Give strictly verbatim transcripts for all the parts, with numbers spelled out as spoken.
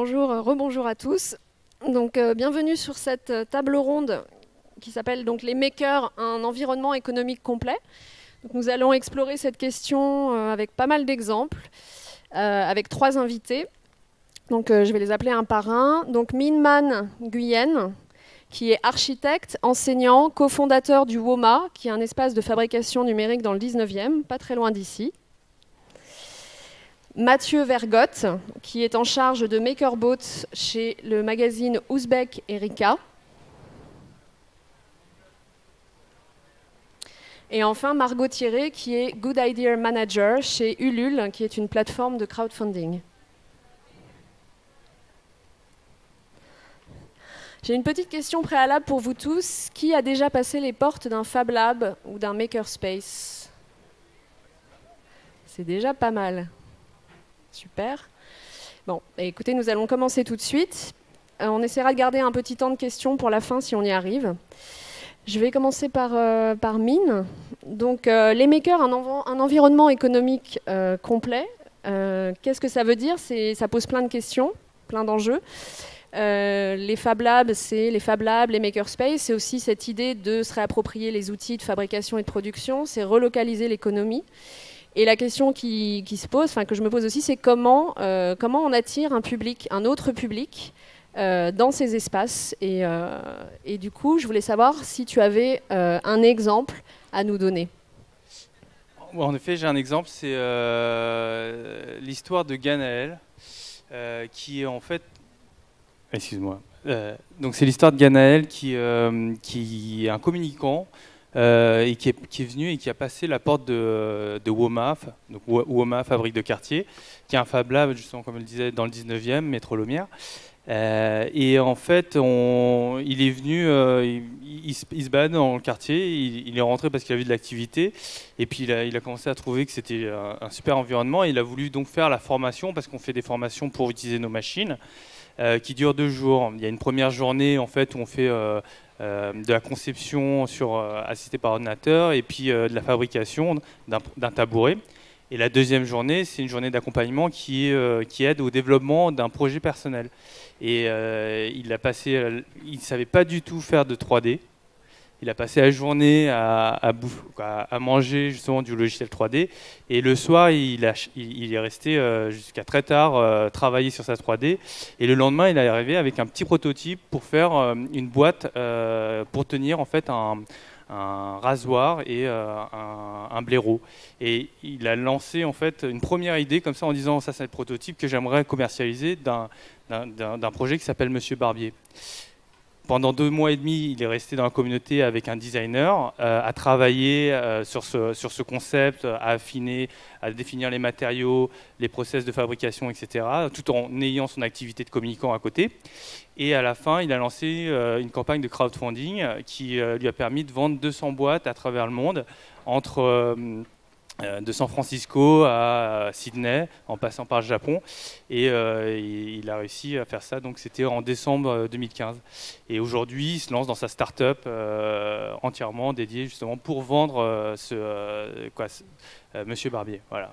bonjour, rebonjour à tous. Donc, euh, bienvenue sur cette table ronde qui s'appelle donc les makers, un environnement économique complet. Donc, nous allons explorer cette question euh, avec pas mal d'exemples, euh, avec trois invités. Donc, euh, je vais les appeler un par un. Donc, Minh Man Nguyen, qui est architecte, enseignant, cofondateur du WOMA, qui est un espace de fabrication numérique dans le dix-neuvième, pas très loin d'ici. Mathieu Vergotte, qui est en charge de MakerBot chez le magazine Ouzbek Erika. Et enfin, Margot Thierry, qui est Good Idea Manager chez Ulule, qui est une plateforme de crowdfunding. J'ai une petite question préalable pour vous tous. Qui a déjà passé les portes d'un Fab Lab ou d'un Makerspace? C'est déjà pas mal. Super. Bon, écoutez, nous allons commencer tout de suite. Euh, on essaiera de garder un petit temps de questions pour la fin si on y arrive. Je vais commencer par, euh, par Minh. Donc, euh, les makers, un, env un environnement économique euh, complet. Euh, Qu'est-ce que ça veut dire? Ça pose plein de questions, plein d'enjeux. Euh, les Fab Labs, c'est les Fab Labs, les Makerspace, c'est aussi cette idée de se réapproprier les outils de fabrication et de production, c'est relocaliser l'économie. Et la question qui, qui se pose, enfin que je me pose aussi, c'est comment, euh, comment on attire un public, un autre public euh, dans ces espaces. Et, euh, et du coup, je voulais savoir si tu avais euh, un exemple à nous donner. Bon, en effet, j'ai un exemple, c'est euh, l'histoire de Ganaël, euh, qui est en fait... Excuse-moi. Euh, donc c'est l'histoire de Ganaël qui, euh, qui est un communicant, Euh, et qui est, qui est venu et qui a passé la porte de, de WOMA, donc WOMA, fabrique de quartier, qui est un Fab Lab, justement, comme je le disais, dans le dix-neuvième, métro Lomière. Euh, et en fait, on, il est venu, euh, il, il, il se balade dans le quartier, il, il est rentré parce qu'il a vu de l'activité, et puis il a, il a commencé à trouver que c'était un, un super environnement, et il a voulu donc faire la formation, parce qu'on fait des formations pour utiliser nos machines, euh, qui durent deux jours. Il y a une première journée, en fait, où on fait... Euh, Euh, de la conception sur, euh, assistée par ordinateur et puis euh, de la fabrication d'un tabouret. Et la deuxième journée, c'est une journée d'accompagnement qui, euh, qui aide au développement d'un projet personnel. Et euh, il a passé, il ne savait pas du tout faire de trois D. Il a passé la journée à, à, bouffe, à, à manger justement du logiciel trois D. Et le soir, il, a, il, il est resté euh, jusqu'à très tard euh, travailler sur sa trois D. Et le lendemain, il est arrivé avec un petit prototype pour faire euh, une boîte euh, pour tenir en fait un, un rasoir et euh, un, un blaireau. Et il a lancé en fait une première idée comme ça en disant ça c'est le prototype que j'aimerais commercialiser d'un d'un projet qui s'appelle Monsieur Barbier. Pendant deux mois et demi, il est resté dans la communauté avec un designer, euh, à travailler euh, sur, ce, sur ce concept, à affiner, à définir les matériaux, les process de fabrication, et cetera, tout en ayant son activité de communicant à côté. Et à la fin, il a lancé euh, une campagne de crowdfunding qui euh, lui a permis de vendre deux cents boîtes à travers le monde, entre... Euh, de San Francisco à Sydney, en passant par le Japon, et euh, il a réussi à faire ça. Donc c'était en décembre deux mille quinze. Et aujourd'hui, il se lance dans sa start-up euh, entièrement dédiée justement pour vendre euh, ce, euh, quoi, ce euh, Monsieur Barbier. Voilà.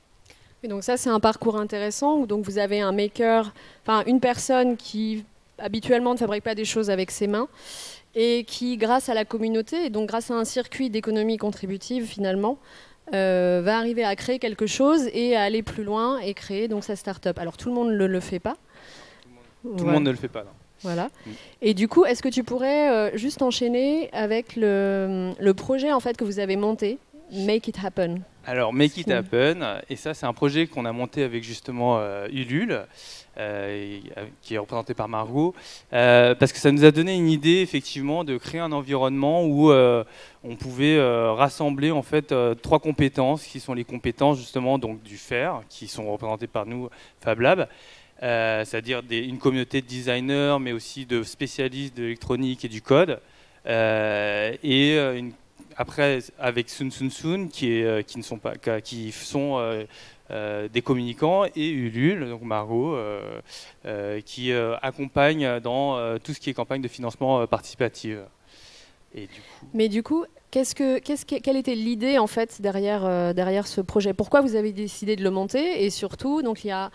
Et donc ça, c'est un parcours intéressant où donc vous avez un maker, enfin une personne qui habituellement ne fabrique pas des choses avec ses mains et qui, grâce à la communauté et donc grâce à un circuit d'économie contributive finalement, Euh, va arriver à créer quelque chose et à aller plus loin et créer donc sa start-up. Alors tout le monde ne le, le fait pas. Tout le monde, voilà. tout le monde ne le fait pas, non. Voilà. Mm. Et du coup, est-ce que tu pourrais euh, juste enchaîner avec le, le projet en fait que vous avez monté, Make It Happen? Alors, Make It Happen, et ça c'est un projet qu'on a monté avec justement euh, Ulule, euh, qui est représenté par Margot, euh, parce que ça nous a donné une idée effectivement de créer un environnement où euh, on pouvait euh, rassembler en fait euh, trois compétences, qui sont les compétences justement donc, du fer, qui sont représentées par nous, Fab Lab, euh, c'est-à-dire une communauté de designers, mais aussi de spécialistes de l'électronique et du code, euh, et euh, une après, avec Sun Sun Sun, qui, est, qui, ne sont, pas, qui sont euh, euh, des communicants, et Ulule, donc Margot, euh, euh, qui euh, accompagne dans euh, tout ce qui est campagne de financement euh, participatif. Et du coup... Mais du coup, qu'est-ce que, qu'est-ce que, quelle était l'idée en fait derrière, euh, derrière ce projet? Pourquoi vous avez décidé de le monter? Et surtout, donc il y a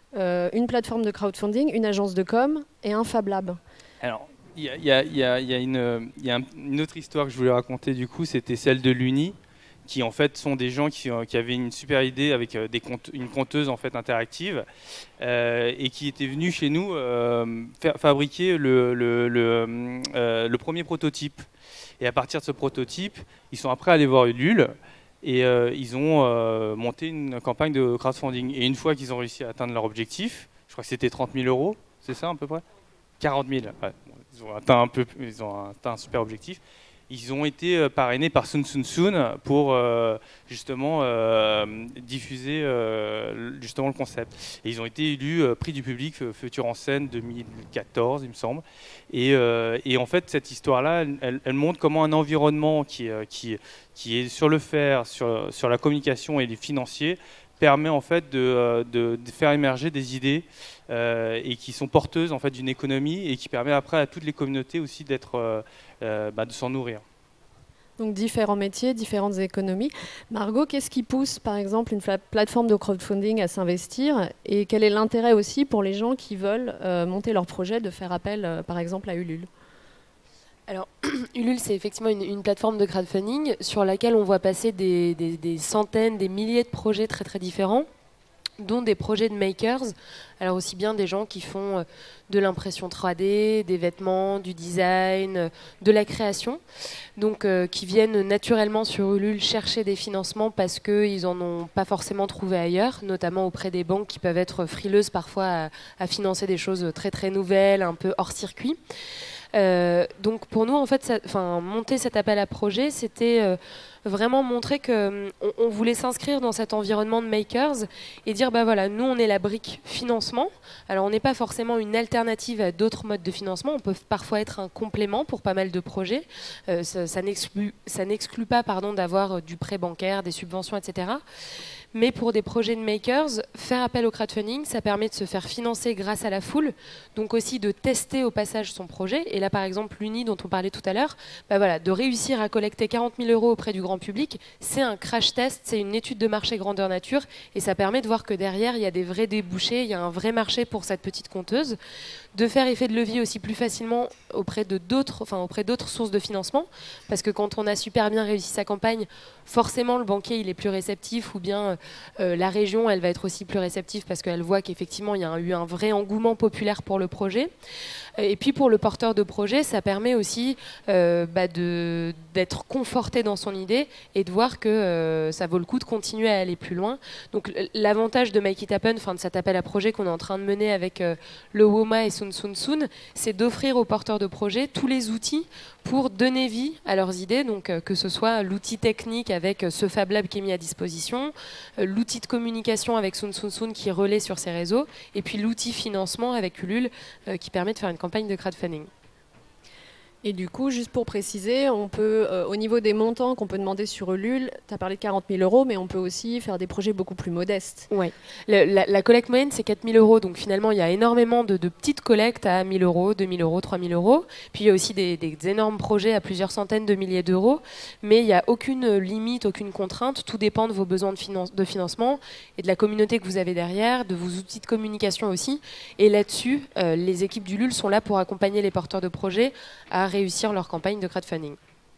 euh, une plateforme de crowdfunding, une agence de com et un Fab Lab. Alors, il y a, y a, y a, y a, une, y a une autre histoire que je voulais raconter, du coup, c'était celle de l'Uni, qui en fait sont des gens qui, qui avaient une super idée avec des compte, une compteuse en fait interactive euh, et qui étaient venus chez nous euh, faire, fabriquer le, le, le, euh, le premier prototype. Et à partir de ce prototype, ils sont après allés voir Ulule et euh, ils ont euh, monté une campagne de crowdfunding. Et une fois qu'ils ont réussi à atteindre leur objectif, je crois que c'était trente mille euros, c'est ça à peu près quarante mille, ouais. Ils ont atteint un peu, ils ont atteint un super objectif. Ils ont été parrainés par Sun Sun Sun pour euh, justement euh, diffuser euh, justement le concept. Et ils ont été élus euh, prix du public Futur en scène deux mille quatorze, il me semble. Et, euh, et en fait, cette histoire-là, elle, elle montre comment un environnement qui, qui, qui est sur le faire, sur, sur la communication et les financiers, permet en fait de, de, de faire émerger des idées euh, et qui sont porteuses en fait d'une économie et qui permet après à toutes les communautés aussi d'être euh, euh, bah, de s'en nourrir. Donc différents métiers, différentes économies. Margot, qu'est-ce qui pousse par exemple une plateforme de crowdfunding à s'investir et quel est l'intérêt aussi pour les gens qui veulent euh, monter leur projet de faire appel euh, par exemple à Ulule? Alors, Ulule, c'est effectivement une, une plateforme de crowdfunding sur laquelle on voit passer des, des, des centaines, des milliers de projets très très différents, dont des projets de makers, alors aussi bien des gens qui font de l'impression trois D, des vêtements, du design, de la création, donc euh, qui viennent naturellement sur Ulule chercher des financements parce qu'ils n'en ont pas forcément trouvé ailleurs, notamment auprès des banques qui peuvent être frileuses parfois à, à financer des choses très très nouvelles, un peu hors circuit. Euh, donc pour nous, en fait, ça, enfin, monter cet appel à projet, c'était euh, vraiment montrer qu'on on voulait s'inscrire dans cet environnement de makers et dire, bah voilà, nous on est la brique financement. Alors on n'est pas forcément une alternative à d'autres modes de financement, on peut parfois être un complément pour pas mal de projets. Euh, ça, ça n'exclut, ça n'exclut pas, pardon, d'avoir du prêt bancaire, des subventions, et cetera. Mais pour des projets de makers, faire appel au crowdfunding, ça permet de se faire financer grâce à la foule, donc aussi de tester au passage son projet. Et là, par exemple, l'Uni dont on parlait tout à l'heure, bah voilà, de réussir à collecter quarante mille euros auprès du grand public, c'est un crash test, c'est une étude de marché grandeur nature, et ça permet de voir que derrière, il y a des vrais débouchés, il y a un vrai marché pour cette petite conteuse, de faire effet de levier aussi plus facilement auprès de d'autres, enfin auprès d'autres sources de financement, parce que quand on a super bien réussi sa campagne, forcément le banquier il est plus réceptif, ou bien euh, la région elle va être aussi plus réceptive parce qu'elle voit qu'effectivement il y a eu un vrai engouement populaire pour le projet. Et puis pour le porteur de projet, ça permet aussi euh, bah de, d'être conforté dans son idée et de voir que euh, ça vaut le coup de continuer à aller plus loin. Donc l'avantage de Make It Happen, enfin de cet appel à projet qu'on est en train de mener avec euh, le WOMA et Sun Sun Sun, c'est d'offrir aux porteurs de projet tous les outils pour donner vie à leurs idées, donc euh, que ce soit l'outil technique avec euh, ce Fab Lab qui est mis à disposition, euh, l'outil de communication avec Sun Sun Sun qui relaie sur ses réseaux, et puis l'outil financement avec Ulule euh, qui permet de faire une campagne de crowdfunding. Et du coup, juste pour préciser, on peut, euh, au niveau des montants qu'on peut demander sur Ulule, tu as parlé de quarante mille euros, mais on peut aussi faire des projets beaucoup plus modestes. Oui, la, la, la collecte moyenne, c'est quatre mille euros. Donc finalement, il y a énormément de, de petites collectes à mille euros, deux mille euros, trois mille euros. Puis il y a aussi des, des énormes projets à plusieurs centaines de milliers d'euros. Mais il n'y a aucune limite, aucune contrainte. Tout dépend de vos besoins de, finance, de financement et de la communauté que vous avez derrière, de vos outils de communication aussi. Et là-dessus, euh, les équipes d'Ulule sont là pour accompagner les porteurs de projets à réussir leur campagne de crowdfunding.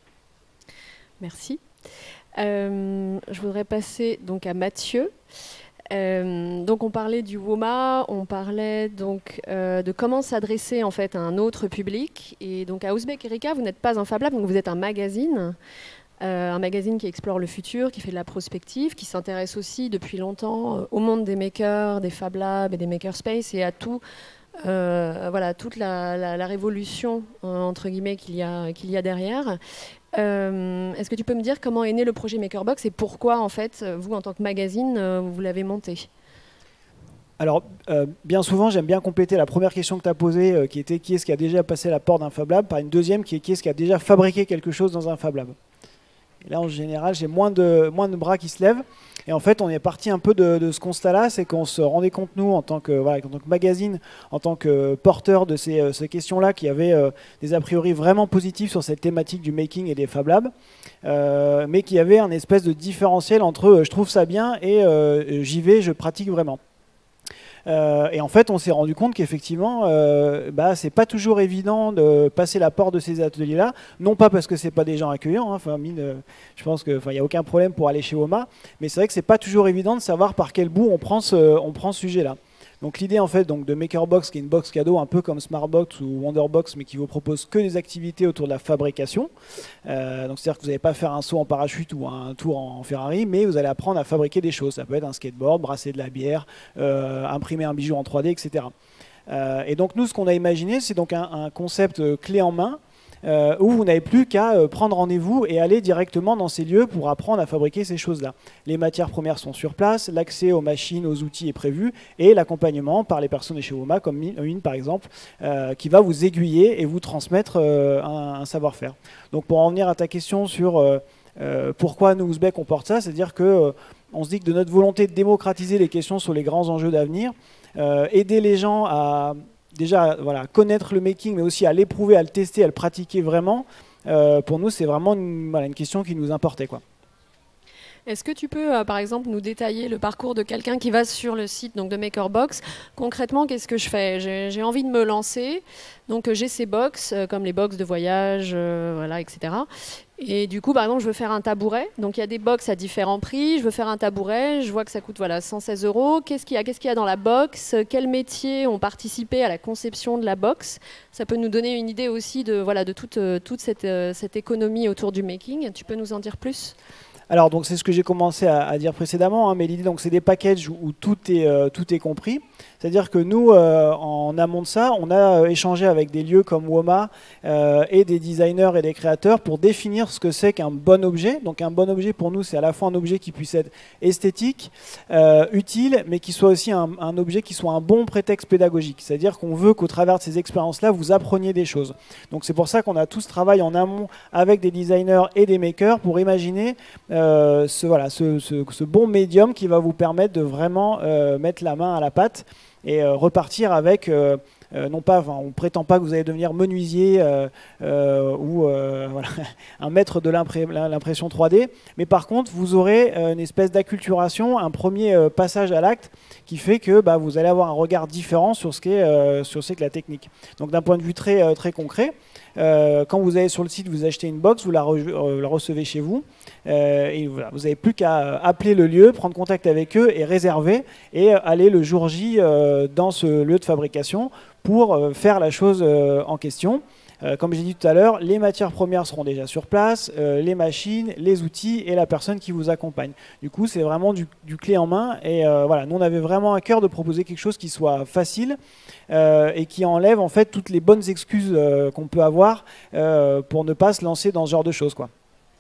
Merci. Euh, je voudrais passer donc à Mathieu. Euh, donc on parlait du WOMA, on parlait donc euh, de comment s'adresser en fait à un autre public. Et donc à Ouzbek Erika, vous n'êtes pas un Fab Lab, donc vous êtes un magazine. Euh, un magazine qui explore le futur, qui fait de la prospective, qui s'intéresse aussi depuis longtemps euh, au monde des makers, des Fab Labs et des makerspace et à tout. Euh, voilà, toute la, la, la révolution euh, entre guillemets qu'il y a, qu'il y a derrière. Euh, est-ce que tu peux me dire comment est né le projet Makerbox et pourquoi en fait vous en tant que magazine euh, vous l'avez monté? Alors, euh, bien souvent, j'aime bien compléter la première question que tu as posée, euh, qui était qui est-ce qui a déjà passé la porte d'un Fab Lab, par une deuxième qui est qui est-ce qui a déjà fabriqué quelque chose dans un Fab Lab. Et là, en général, j'ai moins de, moins de bras qui se lèvent. Et en fait, on est parti un peu de, de ce constat-là, c'est qu'on se rendait compte, nous, en tant que, voilà, en tant que magazine, en tant que porteur de ces, euh, ces questions-là, qui avaient euh, des a priori vraiment positifs sur cette thématique du making et des Fab Labs, euh, mais qui avait un espèce de différentiel entre euh, je trouve ça bien et euh, j'y vais, je pratique vraiment. Euh, et en fait, on s'est rendu compte qu'effectivement, euh, bah, c'est pas toujours évident de passer la porte de ces ateliers-là. Non pas parce que c'est pas des gens accueillants. Hein. Enfin, mine, euh, je pense que, enfin, il y a aucun problème pour aller chez Woma. Mais c'est vrai que c'est pas toujours évident de savoir par quel bout on prend ce, on prend ce sujet-là. Donc l'idée en fait donc, de MakerBox, qui est une box cadeau un peu comme Smartbox ou Wonderbox, mais qui vous propose que des activités autour de la fabrication. Euh, donc c'est-à-dire que vous n'allez pas faire un saut en parachute ou un tour en Ferrari, mais vous allez apprendre à fabriquer des choses. Ça peut être un skateboard, brasser de la bière, euh, imprimer un bijou en trois D, et cetera. Euh, et donc nous, ce qu'on a imaginé, c'est donc un, un concept euh, clé en main, Euh, où vous n'avez plus qu'à euh, prendre rendez-vous et aller directement dans ces lieux pour apprendre à fabriquer ces choses-là. Les matières premières sont sur place, l'accès aux machines, aux outils est prévu, et l'accompagnement par les personnes de chez Woma, comme une par exemple, euh, qui va vous aiguiller et vous transmettre euh, un, un savoir-faire. Donc pour en venir à ta question sur euh, euh, pourquoi nous, Ouzbek, on porte ça, c'est-à-dire que euh, on se dit que de notre volonté de démocratiser les questions sur les grands enjeux d'avenir, euh, aider les gens à déjà voilà, connaître le making, mais aussi à l'éprouver, à le tester, à le pratiquer vraiment, euh, pour nous, c'est vraiment une, voilà, une question qui nous importait, quoi. Est-ce que tu peux, euh, par exemple, nous détailler le parcours de quelqu'un qui va sur le site donc, de MakerBox? Concrètement, qu'est-ce que je fais? J'ai envie de me lancer, donc euh, j'ai ces box, euh, comme les box de voyage, euh, voilà, et cetera. Et du coup, par exemple, je veux faire un tabouret. Donc, il y a des box à différents prix. Je veux faire un tabouret. Je vois que ça coûte voilà, cent seize euros. Qu'est-ce qu'il y a, qu'est-ce qu'il y a dans la box? Quels métiers ont participé à la conception de la box? Ça peut nous donner une idée aussi de, voilà, de toute, toute cette, cette économie autour du making. Tu peux nous en dire plus? Alors, donc, c'est ce que j'ai commencé à, à dire précédemment, hein, mais l'idée, donc, c'est des packages où, où tout est, euh, tout est compris. C'est-à-dire que nous, euh, en amont de ça, on a échangé avec des lieux comme Woma euh, et des designers et des créateurs pour définir ce que c'est qu'un bon objet. Donc un bon objet pour nous, c'est à la fois un objet qui puisse être esthétique, euh, utile, mais qui soit aussi un, un objet qui soit un bon prétexte pédagogique. C'est-à-dire qu'on veut qu'au travers de ces expériences-là, vous appreniez des choses. Donc c'est pour ça qu'on a tout ce travail en amont avec des designers et des makers pour imaginer euh, ce, voilà, ce, ce, ce bon médium qui va vous permettre de vraiment euh, mettre la main à la pâte et euh, repartir avec, euh, euh, non pas, on ne prétend pas que vous allez devenir menuisier euh, euh, ou euh, voilà, un maître de l'impression trois D, mais par contre, vous aurez euh, une espèce d'acculturation, un premier euh, passage à l'acte qui fait que bah, vous allez avoir un regard différent sur ce qu'est euh, sur ce qu'est que la technique. Donc d'un point de vue très, euh, très concret, Euh, quand vous allez sur le site, vous achetez une box, vous la, re euh, la recevez chez vous, euh, et voilà, vous n'avez plus qu'à appeler le lieu, prendre contact avec eux et réserver, et aller le jour J euh, dans ce lieu de fabrication pour euh, faire la chose euh, en question. Euh, comme j'ai dit tout à l'heure, les matières premières seront déjà sur place, euh, les machines, les outils et la personne qui vous accompagne. Du coup, c'est vraiment du, du clé en main. Et euh, voilà, nous, on avait vraiment à cœur de proposer quelque chose qui soit facile euh, et qui enlève en fait toutes les bonnes excuses euh, qu'on peut avoir euh, pour ne pas se lancer dans ce genre de choses, quoi.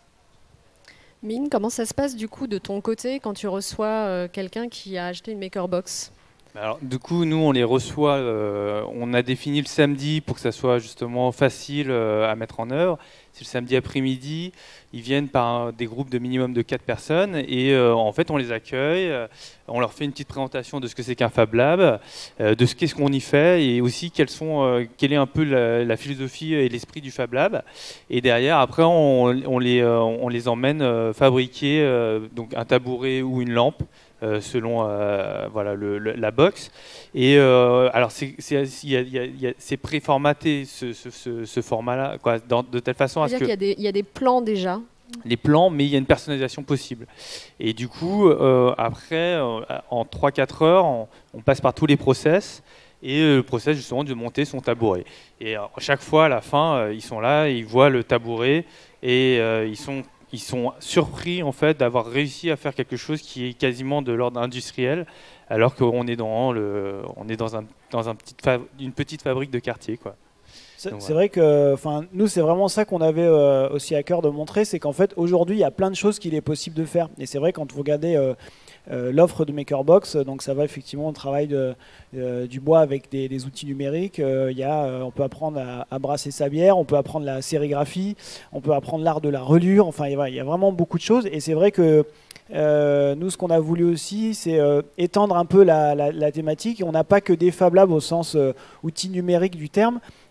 Mine, comment ça se passe du coup de ton côté quand tu reçois euh, quelqu'un qui a acheté une MakerBox? Alors, du coup, nous, on les reçoit, euh, on a défini le samedi pour que ça soit justement facile euh, à mettre en œuvre. C'est le samedi après-midi, ils viennent par des groupes de minimum de quatre personnes et euh, en fait, on les accueille, euh, on leur fait une petite présentation de ce que c'est qu'un Fab Lab, euh, de ce qu'est-ce qu'on y fait et aussi quelles sont, euh, quelle est un peu la, la philosophie et l'esprit du Fab Lab. Et derrière, après, on, on, les, euh, on les emmène euh, fabriquer euh, donc un tabouret ou une lampe. Euh, selon euh, voilà, le, le, la box. Et euh, alors, c'est préformaté ce, ce, ce, ce format-là, quoi, dans, de telle façon à ce que... Il y, y a des plans déjà. Les plans, mais il y a une personnalisation possible. Et du coup, euh, après, euh, en trois à quatre heures, on, on passe par tous les process. Et le process, justement, de monter son tabouret. Et alors, chaque fois, à la fin, euh, ils sont là, ils voient le tabouret et euh, ils sont... Ils sont surpris en fait d'avoir réussi à faire quelque chose qui est quasiment de l'ordre industriel, alors qu'on est dans le, on est dans un, dans un petit une petite fabrique de quartier, quoi. C'est voilà. Vrai que, enfin, nous c'est vraiment ça qu'on avait euh, aussi à cœur de montrer, c'est qu'en fait aujourd'hui il y a plein de choses qu'il est possible de faire. Et c'est vrai quand vous regardez euh, euh, l'offre de MakerBox, donc ça va effectivement au travail de, euh, du bois avec des, des outils numériques. Euh, y a, euh, on peut apprendre à, à brasser sa bière, on peut apprendre la sérigraphie, on peut apprendre l'art de la reliure. Enfin, il y, y a vraiment beaucoup de choses. Et c'est vrai que Euh, nous, ce qu'on a voulu aussi, c'est euh, étendre un peu la, la, la thématique. On n'a pas que des Fab Labs au sens euh, outil numérique du terme.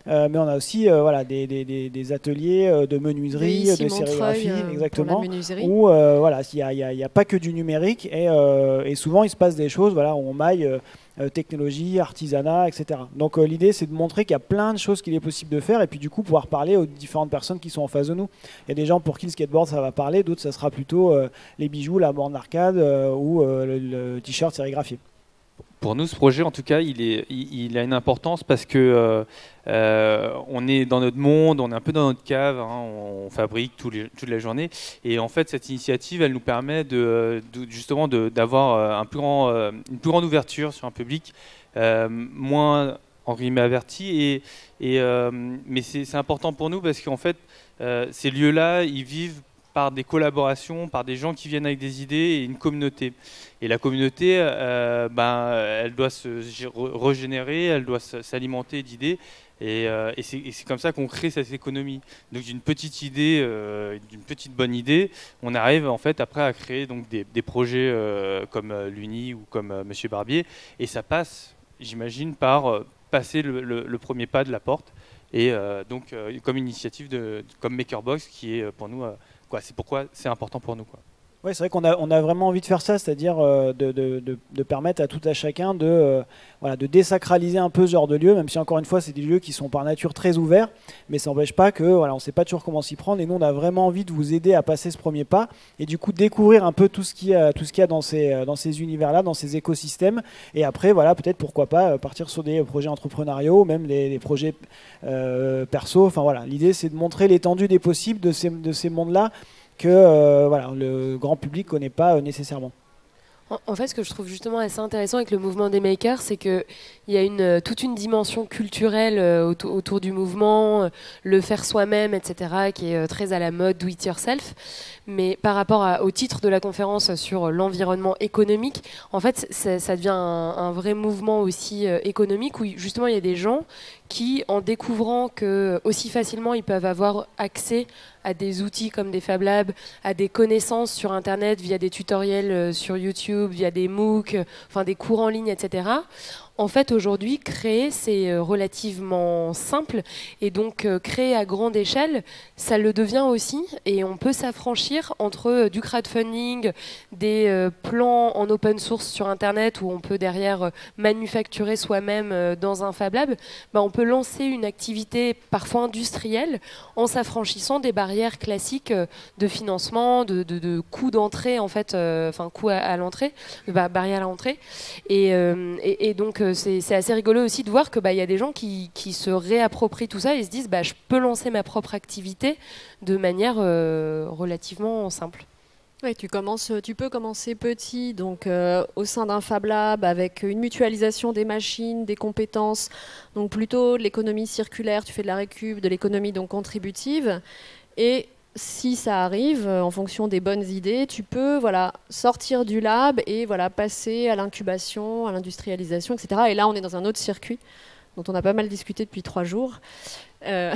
Euh, mais on a aussi euh, voilà, des, des, des, des ateliers euh, de menuiserie, oui, de sérigraphie, euh, exactement, où euh, voilà, il n'y a, y a, y a pas que du numérique et, euh, et souvent il se passe des choses voilà, où on maille euh, technologie, artisanat, et cetera. Donc euh, l'idée c'est de montrer qu'il y a plein de choses qu'il est possible de faire et puis du coup pouvoir parler aux différentes personnes qui sont en face de nous. Il y a des gens pour qui le skateboard ça va parler, d'autres ça sera plutôt euh, les bijoux, la borne d'arcade euh, ou euh, le, le t-shirt sérigraphié. Pour nous, ce projet, en tout cas, il, est, il, il a une importance parce que euh, euh, on est dans notre monde, on est un peu dans notre cave, hein, on, on fabrique tous les, toute la journée. Et en fait, cette initiative, elle nous permet de, de, justement d'avoir un plus grand, euh, une plus grande ouverture sur un public euh, moins en guillemets averti. Et, et, euh, mais c'est important pour nous parce qu'en fait, euh, ces lieux-là, ils vivent par des collaborations, par des gens qui viennent avec des idées et une communauté. Et la communauté, euh, ben, elle doit se régénérer, elle doit s'alimenter d'idées. Et, euh, et c'est comme ça qu'on crée cette économie. Donc d'une petite idée, euh, d'une petite bonne idée, on arrive en fait après à créer donc des, des projets euh, comme euh, l'Uni ou comme euh, Monsieur Barbier. Et ça passe, j'imagine, par euh, passer le, le, le premier pas de la porte. Et euh, donc euh, comme initiative de, comme Makerbox qui est pour nous... Euh, c'est pourquoi c'est important pour nous. Oui, c'est vrai qu'on a, on a vraiment envie de faire ça, c'est-à-dire euh, de, de, de, de permettre à tout à chacun de, euh, voilà, de désacraliser un peu ce genre de lieu, même si encore une fois c'est des lieux qui sont par nature très ouverts, mais ça n'empêche pas que voilà, on ne sait pas toujours comment s'y prendre, et nous on a vraiment envie de vous aider à passer ce premier pas, et du coup découvrir un peu tout ce qu'il y a, tout ce qu'il y a dans ces, dans ces univers-là, dans ces écosystèmes, et après voilà, peut-être pourquoi pas partir sur des projets entrepreneuriaux, même des, des projets euh, perso, enfin voilà, l'idée c'est de montrer l'étendue des possibles de ces, de ces mondes-là, que euh, voilà, le grand public ne connaît pas euh, nécessairement. En, en fait, ce que je trouve justement assez intéressant avec le mouvement des makers, c'est qu'il y a une, toute une dimension culturelle euh, autour, autour du mouvement, euh, le faire soi-même, et cetera, qui est euh, très à la mode, do it yourself. Mais par rapport à, au titre de la conférence sur l'environnement économique, en fait, ça, ça devient un, un vrai mouvement aussi euh, économique où justement il y a des gens qui, en découvrant que aussi facilement ils peuvent avoir accès à des outils comme des Fab Labs, à des connaissances sur Internet via des tutoriels sur YouTube, via des MOOC, enfin des cours en ligne, et cetera. En fait, aujourd'hui, créer, c'est relativement simple. Et donc, euh, créer à grande échelle, ça le devient aussi. Et on peut s'affranchir entre euh, du crowdfunding, des euh, plans en open source sur Internet, où on peut derrière euh, manufacturer soi-même euh, dans un Fab Lab. Ben, on peut lancer une activité parfois industrielle en s'affranchissant des barrières classiques euh, de financement, de, de, de coûts d'entrée, en fait, euh, enfin, coûts à, à l'entrée, bah, barrières à l'entrée. Et, euh, et, et donc, c'est assez rigolo aussi de voir qu'il bah, y a des gens qui, qui se réapproprient tout ça et se disent bah, je peux lancer ma propre activité de manière euh, relativement simple. Ouais, tu, commences, tu peux commencer petit, donc euh, au sein d'un Fab Lab avec une mutualisation des machines, des compétences, donc plutôt de l'économie circulaire, tu fais de la récup, de l'économie donc contributive. Et si ça arrive, en fonction des bonnes idées, tu peux voilà, sortir du lab et voilà, passer à l'incubation, à l'industrialisation, et cetera. Et là, on est dans un autre circuit dont on a pas mal discuté depuis trois jours. Euh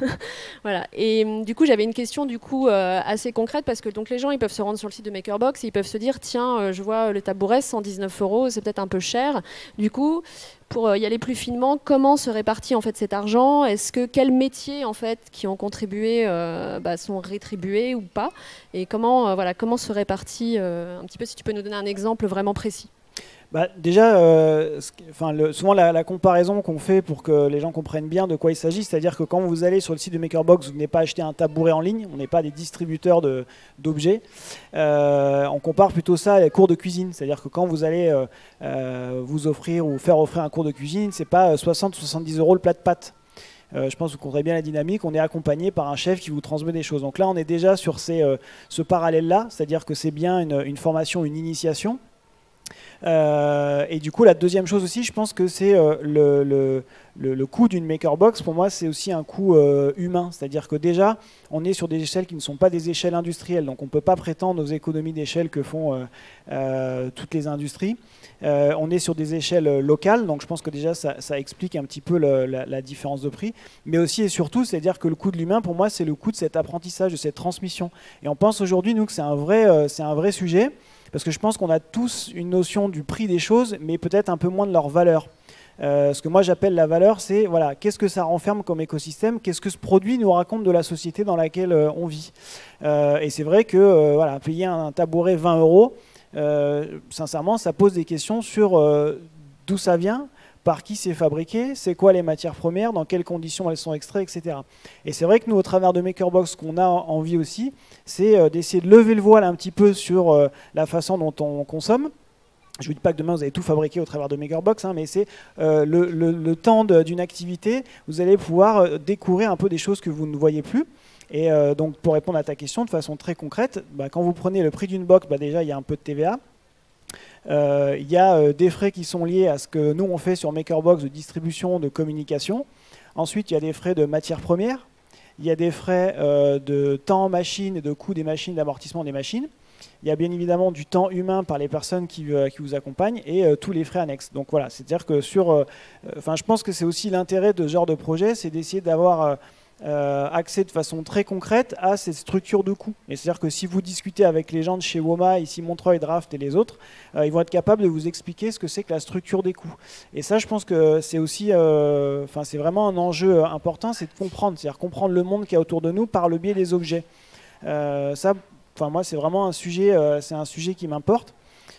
voilà. Et du coup, j'avais une question du coup euh, assez concrète parce que donc les gens ils peuvent se rendre sur le site de Makerbox et ils peuvent se dire tiens, euh, je vois le tabouret cent dix-neuf euros, c'est peut-être un peu cher. Du coup, pour euh, y aller plus finement, comment se répartit en fait cet argent? Est-ce que quels métiers en fait qui ont contribué euh, bah, sont rétribués ou pas? Et comment euh, voilà comment se répartit euh, un petit peu si tu peux nous donner un exemple vraiment précis. Bah, déjà, euh, enfin, le, souvent la, la comparaison qu'on fait pour que les gens comprennent bien de quoi il s'agit, c'est-à-dire que quand vous allez sur le site de Makerbox, vous n'avez pas acheté un tabouret en ligne, on n'est pas des distributeurs d'objets. De, euh, on compare plutôt ça à les cours de cuisine, c'est-à-dire que quand vous allez euh, euh, vous offrir ou faire offrir un cours de cuisine, c'est pas soixante ou soixante-dix euros le plat de pâtes. Euh, je pense que vous comprendrez bien la dynamique, on est accompagné par un chef qui vous transmet des choses. Donc là, on est déjà sur ces, euh, ce parallèle-là, c'est-à-dire que c'est bien une, une formation, une initiation. Euh, et du coup, la deuxième chose aussi, je pense que c'est euh, le, le, le, le coût d'une Makerbox. Pour moi, c'est aussi un coût euh, humain. C'est-à-dire que déjà, on est sur des échelles qui ne sont pas des échelles industrielles. Donc, on ne peut pas prétendre aux économies d'échelle que font euh, euh, toutes les industries. Euh, on est sur des échelles locales. Donc, je pense que déjà, ça, ça explique un petit peu le, la, la différence de prix. Mais aussi et surtout, c'est-à-dire que le coût de l'humain, pour moi, c'est le coût de cet apprentissage, de cette transmission. Et on pense aujourd'hui, nous, que c'est un vrai, euh, c'est un vrai sujet. Parce que je pense qu'on a tous une notion du prix des choses, mais peut-être un peu moins de leur valeur. Euh, ce que moi j'appelle la valeur, c'est voilà, qu'est-ce que ça renferme comme écosystème, qu'est-ce que ce produit nous raconte de la société dans laquelle euh, on vit. Euh, et c'est vrai que euh, voilà, payer un, un tabouret vingt euros, euh, sincèrement, ça pose des questions sur euh, d'où ça vient, par qui c'est fabriqué, c'est quoi les matières premières, dans quelles conditions elles sont extraites, et cetera. Et c'est vrai que nous, au travers de MakerBox, ce qu'on a envie aussi, c'est euh, d'essayer de lever le voile un petit peu sur euh, la façon dont on consomme. Je ne vous dis pas que demain vous allez tout fabriquer au travers de MakerBox, hein, mais c'est euh, le, le, le temps d'une activité, vous allez pouvoir euh, découvrir un peu des choses que vous ne voyez plus. Et euh, donc pour répondre à ta question de façon très concrète, bah, quand vous prenez le prix d'une box, bah, déjà il y a un peu de T V A. Euh, il y a euh, des frais qui sont liés à ce que nous on fait sur MakerBox de distribution, de communication. Ensuite il y a des frais de matières premières, il y a des frais euh, de temps machine et de coût des machines, d'amortissement des machines. Il y a bien évidemment du temps humain par les personnes qui, euh, qui vous accompagnent et euh, tous les frais annexes. Donc voilà, c'est-à-dire que sur, euh, enfin, je pense que c'est aussi l'intérêt de ce genre de projet, c'est d'essayer d'avoir euh, euh, accès de façon très concrète à ces structures de coûts. Et c'est-à-dire que si vous discutez avec les gens de chez Woma, ici Montreuil, Draft et les autres, euh, ils vont être capables de vous expliquer ce que c'est que la structure des coûts. Et ça, je pense que c'est aussi, euh, enfin, c'est vraiment un enjeu important, c'est de comprendre, c'est-à-dire comprendre le monde qui est autour de nous par le biais des objets. Euh, ça, Enfin, moi, c'est vraiment un sujet, euh, c'est un sujet qui m'importe.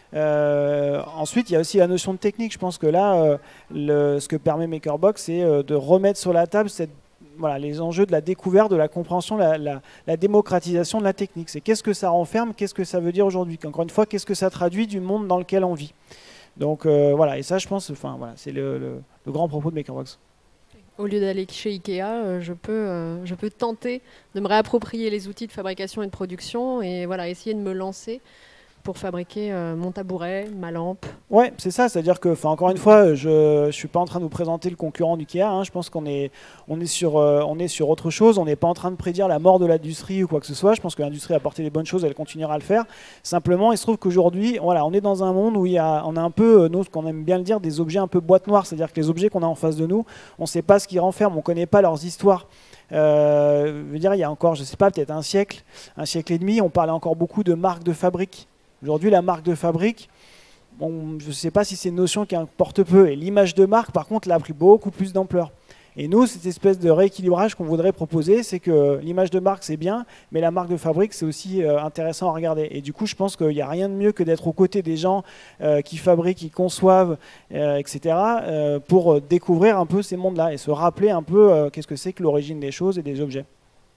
Euh, ensuite, il y a aussi la notion de technique. Je pense que là, euh, le, ce que permet MakerBox, c'est euh, de remettre sur la table cette, voilà, les enjeux de la découverte, de la compréhension, la, la, la démocratisation de la technique. C'est qu'est-ce que ça renferme, qu'est-ce que ça veut dire aujourd'hui. Encore une fois, qu'est-ce que ça traduit du monde dans lequel on vit. Donc euh, voilà, et ça, je pense, enfin, voilà, c'est le, le, le grand propos de MakerBox. Au lieu d'aller chez Ikea, euh, je, peux, euh, je peux tenter de me réapproprier les outils de fabrication et de production et voilà, essayer de me lancer pour fabriquer euh, mon tabouret, ma lampe. Ouais, c'est ça, c'est-à-dire que, enfin, encore une fois, je ne suis pas en train de vous présenter le concurrent d'Ikea, hein, je pense qu'on est, on est, sur, euh, on est sur autre chose, on n'est pas en train de prédire la mort de l'industrie ou quoi que ce soit, je pense que l'industrie a apporté des bonnes choses, elle continuera à le faire. Simplement, il se trouve qu'aujourd'hui, voilà, on est dans un monde où il y a, on a un peu, nous, ce qu'on aime bien le dire, des objets un peu boîte noire, c'est-à-dire que les objets qu'on a en face de nous, on ne sait pas ce qu'ils renferment, on ne connaît pas leurs histoires. Euh, je veux dire, il y a encore, je ne sais pas, peut-être un siècle, un siècle et demi, on parlait encore beaucoup de marques de fabrique. Aujourd'hui, la marque de fabrique, bon, je ne sais pas si c'est une notion qui importe peu. Et l'image de marque, par contre, elle a pris beaucoup plus d'ampleur. Et nous, cette espèce de rééquilibrage qu'on voudrait proposer, c'est que l'image de marque, c'est bien, mais la marque de fabrique, c'est aussi euh, intéressant à regarder. Et du coup, je pense qu'il n'y a rien de mieux que d'être aux côtés des gens euh, qui fabriquent, qui conçoivent, euh, et cetera, euh, pour découvrir un peu ces mondes-là et se rappeler un peu euh, qu'est-ce que c'est que l'origine des choses et des objets.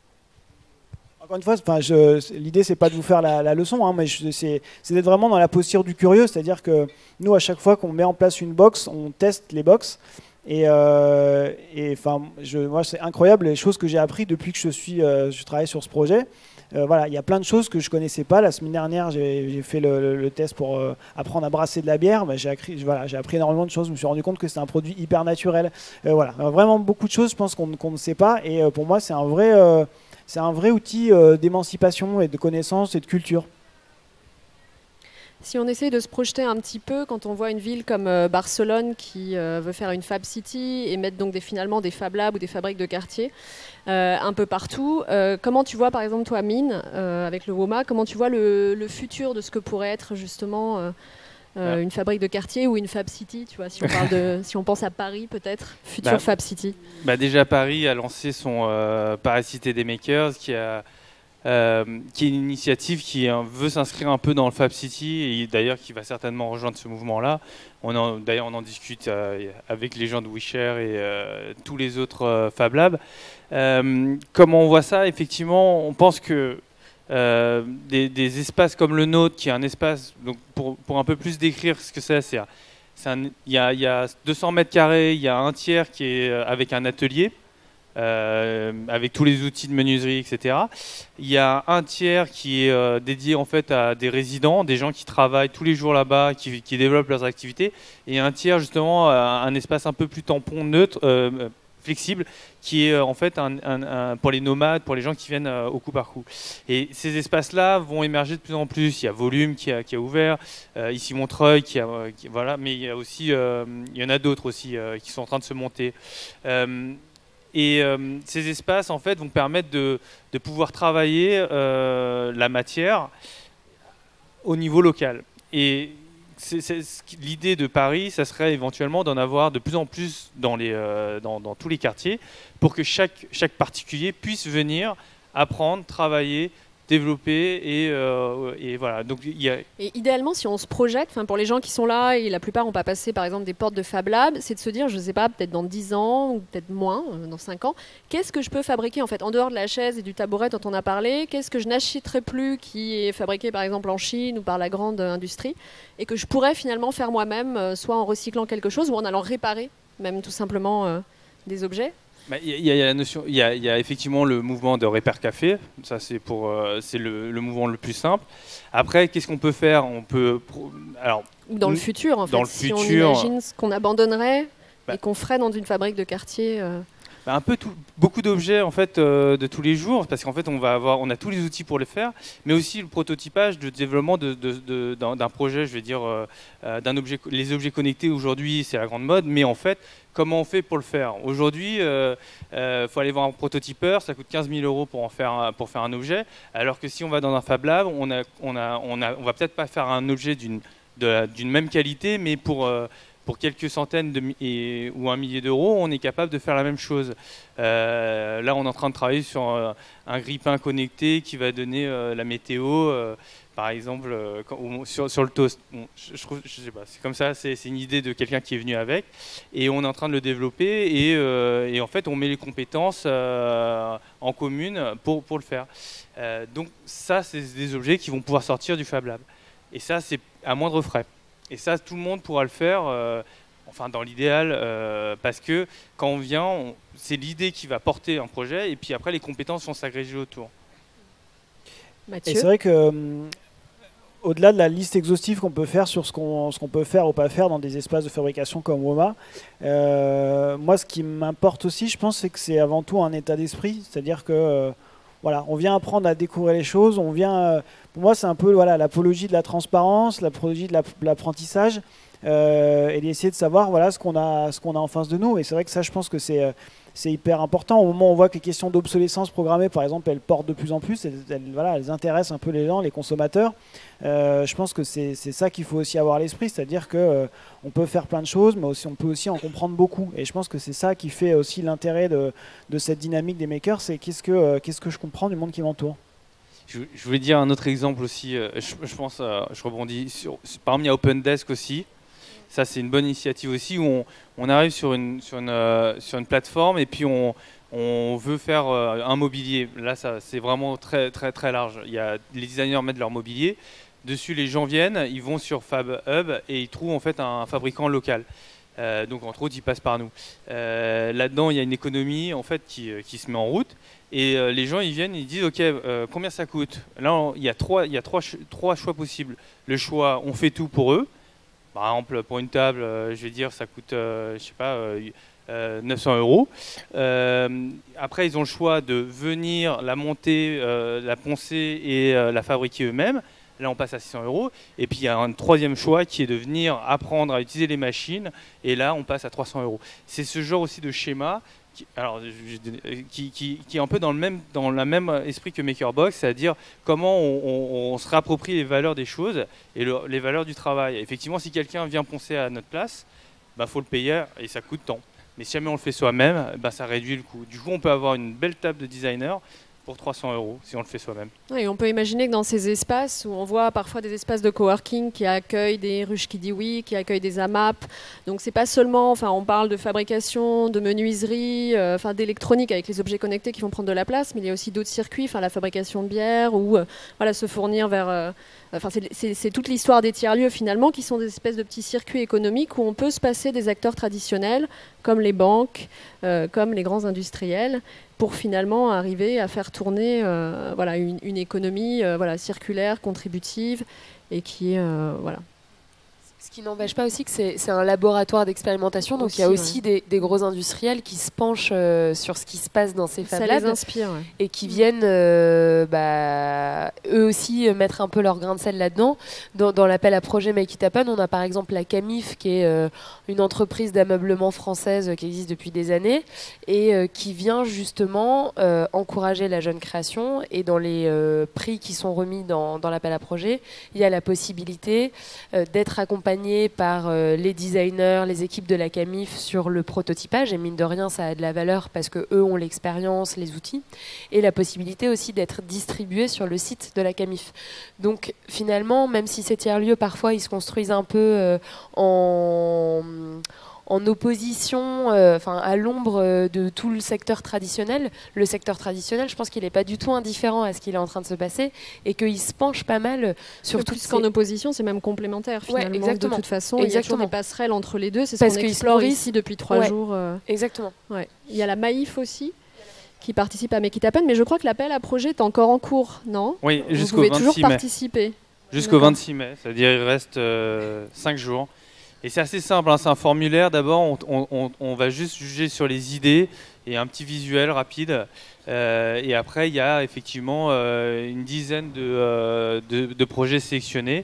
Encore une fois, l'idée, c'est pas de vous faire la, la leçon, hein, mais c'est d'être vraiment dans la posture du curieux, c'est-à-dire que nous, à chaque fois qu'on met en place une box, on teste les box. Et, euh, et enfin, je, moi, c'est incroyable les choses que j'ai appris depuis que je suis, euh, je travaille sur ce projet. Euh, voilà, il y a plein de choses que je connaissais pas. La semaine dernière, j'ai fait le, le, le test pour euh, apprendre à brasser de la bière. Bah, j'ai appris, voilà, j'ai appris énormément de choses. Je me suis rendu compte que c'est un produit hyper naturel. Euh, voilà, vraiment beaucoup de choses, je pense qu'on qu'on ne sait pas. Et euh, pour moi, c'est un vrai euh, c'est un vrai outil euh, d'émancipation et de connaissance et de culture. Si on essaie de se projeter un petit peu, quand on voit une ville comme euh, Barcelone qui euh, veut faire une Fab City et mettre donc des, finalement des Fab Labs ou des fabriques de quartier euh, un peu partout, euh, comment tu vois par exemple toi Mine, euh, avec le Woma, comment tu vois le, le futur de ce que pourrait être justement euh, euh, ouais. une fabrique de quartier ou une Fab City, tu vois, si on, parle de, si on pense à Paris peut-être, futur bah, Fab City. Bah déjà Paris a lancé son euh, Paris Cité des Makers qui a Euh, qui est une initiative qui euh, veut s'inscrire un peu dans le Fab City et d'ailleurs qui va certainement rejoindre ce mouvement-là. D'ailleurs, on en discute euh, avec les gens de WeShare et euh, tous les autres euh, Fab Labs. Euh, comment on voit ça? Effectivement, on pense que euh, des, des espaces comme le nôtre, qui est un espace, donc pour, pour un peu plus décrire ce que c'est, c'est il y, y a deux cents mètres carrés, il y a un tiers qui est avec un atelier. Euh, avec tous les outils de menuiserie, et cetera. Il y a un tiers qui est euh, dédié en fait à des résidents, des gens qui travaillent tous les jours là-bas, qui, qui développent leurs activités, et un tiers justement à un espace un peu plus tampon, neutre, euh, flexible, qui est euh, en fait un, un, un, pour les nomades, pour les gens qui viennent euh, au coup par coup. Et ces espaces-là vont émerger de plus en plus. Il y a Volume qui a, qui a ouvert, euh, ici Montreuil, qui a, qui, voilà, mais il y a aussi, euh, il y en a d'autres aussi euh, qui sont en train de se monter. Euh, Et euh, ces espaces en fait vont permettre de, de pouvoir travailler euh, la matière au niveau local. Et l'idée de Paris, ça serait éventuellement d'en avoir de plus en plus dans, les, euh, dans, dans tous les quartiers pour que chaque, chaque particulier puisse venir apprendre, travailler, développer et, euh, et voilà. Donc, il y a... Et idéalement, si on se projette, pour les gens qui sont là et la plupart n'ont pas passé par exemple des portes de Fab Lab, c'est de se dire, je ne sais pas, peut-être dans dix ans ou peut-être moins, euh, dans cinq ans, qu'est-ce que je peux fabriquer en fait en dehors de la chaise et du tabouret dont on a parlé, qu'est-ce que je n'achèterai plus qui est fabriqué par exemple en Chine ou par la grande euh, industrie et que je pourrais finalement faire moi-même, euh, soit en recyclant quelque chose ou en allant réparer même tout simplement euh, des objets. Il y, y, y, a la notion, il y, a, y a effectivement le mouvement de Repair Café, ça c'est pour, euh, c'est le, le mouvement le plus simple. Après, qu'est-ce qu'on peut faire? On peut, alors, ou dans le futur, en dans fait, le si futur, on imagine ce qu'on abandonnerait bah, et qu'on ferait dans une fabrique de quartier. Euh... Bah un peu tout, beaucoup d'objets en fait euh, de tous les jours, parce qu'en fait on va avoir, on a tous les outils pour les faire, mais aussi le prototypage de développement de, de, de, d'un, d'un projet, je vais dire, euh, d'un objet. Les objets connectés aujourd'hui, c'est la grande mode, mais en fait, comment on fait pour le faire? Aujourd'hui, il euh, euh, faut aller voir un prototypeur, ça coûte quinze mille euros pour en faire pour faire un objet, alors que si on va dans un Fab Lab, on a, on a, on a, on va peut-être pas faire un objet d'une, d'une même qualité, mais pour euh, pour quelques centaines de, et, ou un millier d'euros, on est capable de faire la même chose. Euh, là, on est en train de travailler sur euh, un grille-pain connecté qui va donner euh, la météo, euh, par exemple, euh, quand, sur, sur le toast. Bon, je, je, trouve, je sais pas, c'est comme ça, c'est, c'est une idée de quelqu'un qui est venu avec, et on est en train de le développer, et, euh, et en fait, on met les compétences euh, en commune pour, pour le faire. Euh, donc ça, c'est des objets qui vont pouvoir sortir du Fab Lab. Et ça, c'est à moindre frais. Et ça, tout le monde pourra le faire, euh, enfin dans l'idéal, euh, parce que quand on vient, on, c'est l'idée qui va porter un projet, et puis après, les compétences vont s'agréger autour. Mathieu. Et c'est vrai que, euh, au-delà de la liste exhaustive qu'on peut faire sur ce qu'on, ce qu'on peut faire ou pas faire dans des espaces de fabrication comme WOMA, euh, moi, ce qui m'importe aussi, je pense, c'est que c'est avant tout un état d'esprit, c'est-à-dire que euh, voilà, on vient apprendre à découvrir les choses, on vient... Euh, pour moi, c'est un peu voilà, l'apologie de la transparence, l'apologie de l'apprentissage, euh, et d'essayer de savoir voilà, ce qu'on a, ce qu'on a en face de nous. Et c'est vrai que ça, je pense que c'est, c'est hyper important. Au moment où on voit que les questions d'obsolescence programmée, par exemple, elles portent de plus en plus, elles, elles, voilà, elles intéressent un peu les gens, les consommateurs. Euh, je pense que c'est, c'est ça qu'il faut aussi avoir à l'esprit, c'est-à-dire qu'on euh, peut faire plein de choses, mais aussi, on peut aussi en comprendre beaucoup. Et je pense que c'est ça qui fait aussi l'intérêt de, de cette dynamique des makers, c'est qu'est-ce que, euh, qu'est-ce que je comprends du monde qui m'entoure. Je, je voulais dire un autre exemple aussi, euh, je, je pense, euh, je rebondis, sur, par exemple il y a Open Desk aussi, ça c'est une bonne initiative aussi, où on, on arrive sur une, sur, une, euh, sur une plateforme et puis on, on veut faire euh, un mobilier. Là ça, c'est vraiment très, très, très large, il y a, les designers mettent leur mobilier, dessus les gens viennent, ils vont sur Fab Hub et ils trouvent en fait un fabricant local. Euh, donc entre autres, ils passent par nous. Euh, là-dedans, il y a une économie en fait qui, qui se met en route. Et euh, les gens, ils viennent, ils disent, ok, euh, combien ça coûte? Là, on, il y a trois, il y a trois, trois choix possibles. Le choix, on fait tout pour eux. Par exemple, pour une table, euh, je vais dire, ça coûte, euh, je sais pas, euh, euh, neuf cents euros. Euh, après, ils ont le choix de venir la monter, euh, la poncer et euh, la fabriquer eux-mêmes. Là, on passe à six cents euros. Et puis, il y a un troisième choix qui est de venir apprendre à utiliser les machines. Et là, on passe à trois cents euros. C'est ce genre aussi de schéma qui, alors, qui, qui, qui est un peu dans le même, dans le même esprit que MakerBox, c'est-à-dire comment on, on, on se réapproprie les valeurs des choses et le, les valeurs du travail. Effectivement, si quelqu'un vient poncer à notre place, il bah, faut le payer et ça coûte tant. Mais si jamais on le fait soi-même, bah, ça réduit le coût. Du coup, on peut avoir une belle table de designer pour trois cents euros si on le fait soi-même. Oui, on peut imaginer que dans ces espaces où on voit parfois des espaces de coworking qui accueillent des ruches qui dit oui, qui accueillent des A M A P, donc c'est pas seulement, enfin on parle de fabrication, de menuiserie, euh, enfin d'électronique avec les objets connectés qui vont prendre de la place, mais il y a aussi d'autres circuits, enfin la fabrication de bière ou euh, voilà se fournir vers, euh, enfin c'est, c'est, c'est toute l'histoire des tiers-lieux finalement qui sont des espèces de petits circuits économiques où on peut se passer des acteurs traditionnels comme les banques, euh, comme les grands industriels, pour finalement arriver à faire tourner euh, voilà, une, une économie euh, voilà, circulaire, contributive, et qui est... Euh, voilà. Ce qui n'empêche pas aussi que c'est un laboratoire d'expérimentation, donc il y a aussi ouais. des, des gros industriels qui se penchent euh, sur ce qui se passe dans ces Fab Labs. Ça les inspire. Ouais. Et qui viennent euh, bah, eux aussi mettre un peu leur grain de sel là-dedans. Dans, dans l'appel à projet Make It Happen, on a par exemple la Camif, qui est euh, une entreprise d'ameublement française qui existe depuis des années et euh, qui vient justement euh, encourager la jeune création. Et dans les euh, prix qui sont remis dans, dans l'appel à projet, il y a la possibilité euh, d'être accompagné par euh, les designers, les équipes de la Camif sur le prototypage, et mine de rien ça a de la valeur parce que eux ont l'expérience, les outils, et la possibilité aussi d'être distribué sur le site de la Camif. Donc finalement, même si ces tiers-lieux parfois ils se construisent un peu euh, en en opposition, euh, enfin à l'ombre euh, de tout le secteur traditionnel. Le secteur traditionnel, je pense qu'il n'est pas du tout indifférent à ce qu'il est en train de se passer et qu'il se penche pas mal sur tout. Plus qu'en opposition, c'est même complémentaire finalement. Ouais, exactement. De toute façon, exactement. il y a toujours des passerelles entre les deux. C'est ce qu'on explore ici depuis trois ouais. jours. Euh... Exactement. Ouais. Il y a la Maïf aussi qui participe à Make It Happen, mais je crois que l'appel à projet est encore en cours, non? Oui, jusqu'au vingt-six mai. Vous pouvez toujours mai. participer. Jusqu'au vingt-six mai, c'est-à-dire il reste euh, cinq jours. Et c'est assez simple, hein, c'est un formulaire. D'abord, on, on, on va juste juger sur les idées et un petit visuel rapide. Euh, et après, il y a effectivement euh, une dizaine de, euh, de, de projets sélectionnés.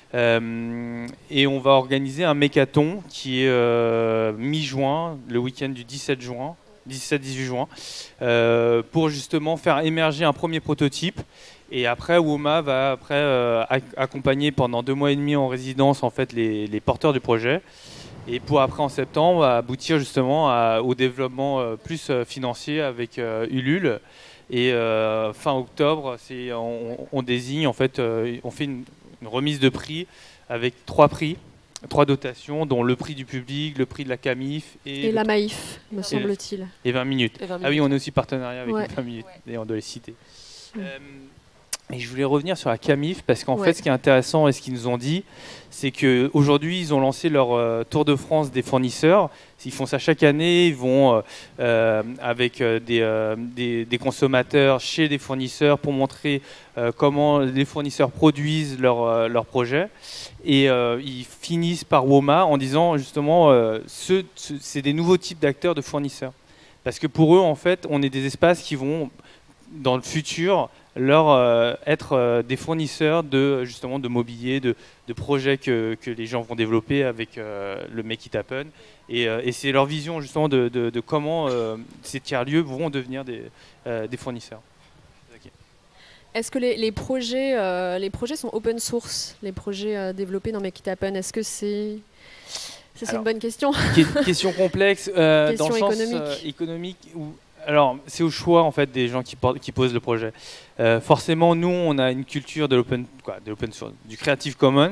Euh, et on va organiser un mécathon qui est euh, mi-juin, le week-end du dix-sept juin, dix-sept dix-huit juin, euh, pour justement faire émerger un premier prototype. Et après, WOMA va après euh, accompagner pendant deux mois et demi en résidence en fait les, les porteurs du projet, et pour après en septembre aboutir justement à, au développement euh, plus euh, financier avec euh, Ulule. Et euh, fin octobre, c'est on, on désigne en fait, euh, on fait une, une remise de prix avec trois prix, trois dotations, dont le prix du public, le prix de la Camif et, et la Maïf, me semble-t-il. Et vingt minutes. Et vingt minutes. Ah oui, on est aussi partenariat avec ouais. vingt minutes, ouais. et on doit les citer. Mmh. Euh, Et je voulais revenir sur la Camif parce qu'en ouais. fait, ce qui est intéressant et ce qu'ils nous ont dit, c'est qu'aujourd'hui, ils ont lancé leur euh, tour de France des fournisseurs. Ils font ça chaque année. Ils vont euh, avec euh, des, euh, des, des consommateurs chez des fournisseurs pour montrer euh, comment les fournisseurs produisent leurs euh, leur projets. Et euh, ils finissent par WOMA en disant justement, euh, ce, ce, c'est des nouveaux types d'acteurs de fournisseurs. Parce que pour eux, en fait, on est des espaces qui vont, dans le futur, leur euh, être euh, des fournisseurs de justement de mobilier, de, de projets que, que les gens vont développer avec euh, le Make It Happen, et, euh, et c'est leur vision justement de, de, de comment euh, ces tiers-lieux vont devenir des, euh, des fournisseurs. Okay. Est-ce que les, les projets euh, les projets sont open source, les projets euh, développés dans Make It Happen? Est-ce que c'est ça, c'est une bonne question. Question complexe euh, question dans le sens économique. Euh, économique où alors, c'est au choix en fait des gens qui, portent, qui posent le projet. Euh, forcément, nous, on a une culture de l'open, quoi, de l'open source, du Creative Commons,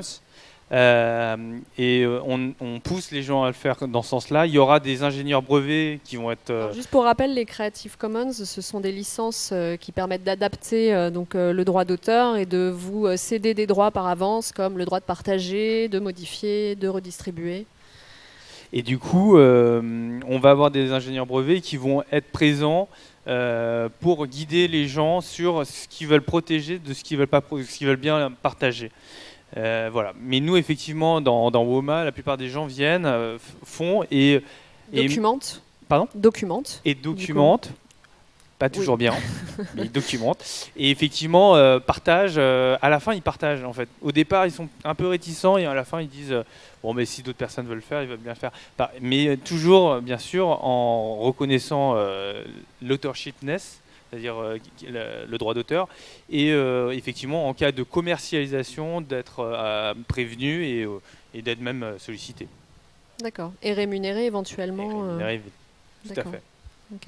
euh, et on, on pousse les gens à le faire dans ce sens-là. Il y aura des ingénieurs brevets qui vont être. Euh... Alors, juste pour rappel, les Creative Commons, ce sont des licences euh, qui permettent d'adapter euh, donc euh, le droit d'auteur et de vous euh, céder des droits par avance, comme le droit de partager, de modifier, de redistribuer. Et du coup, euh, on va avoir des ingénieurs brevets qui vont être présents euh, pour guider les gens sur ce qu'ils veulent protéger de ce qu'ils veulent pas, ce qu'ils veulent bien partager. Euh, voilà. Mais nous, effectivement, dans, dans WOMA, la plupart des gens viennent, euh, font et, et documentent. Pardon. Documentent. Et documentent. Pas toujours oui. bien, mais ils documentent. Et effectivement, euh, partagent. Euh, à la fin, ils partagent en fait. Au départ, ils sont un peu réticents et à la fin, ils disent euh, bon, mais si d'autres personnes veulent le faire, ils veulent bien le faire. Mais toujours, bien sûr, en reconnaissant euh, l'authorshipness, c'est-à-dire euh, le, le droit d'auteur, et euh, effectivement, en cas de commercialisation, d'être euh, prévenu et, euh, et d'être même euh, sollicité. D'accord. Et rémunéré éventuellement. Et rémunéré, euh... tout à fait. Ok.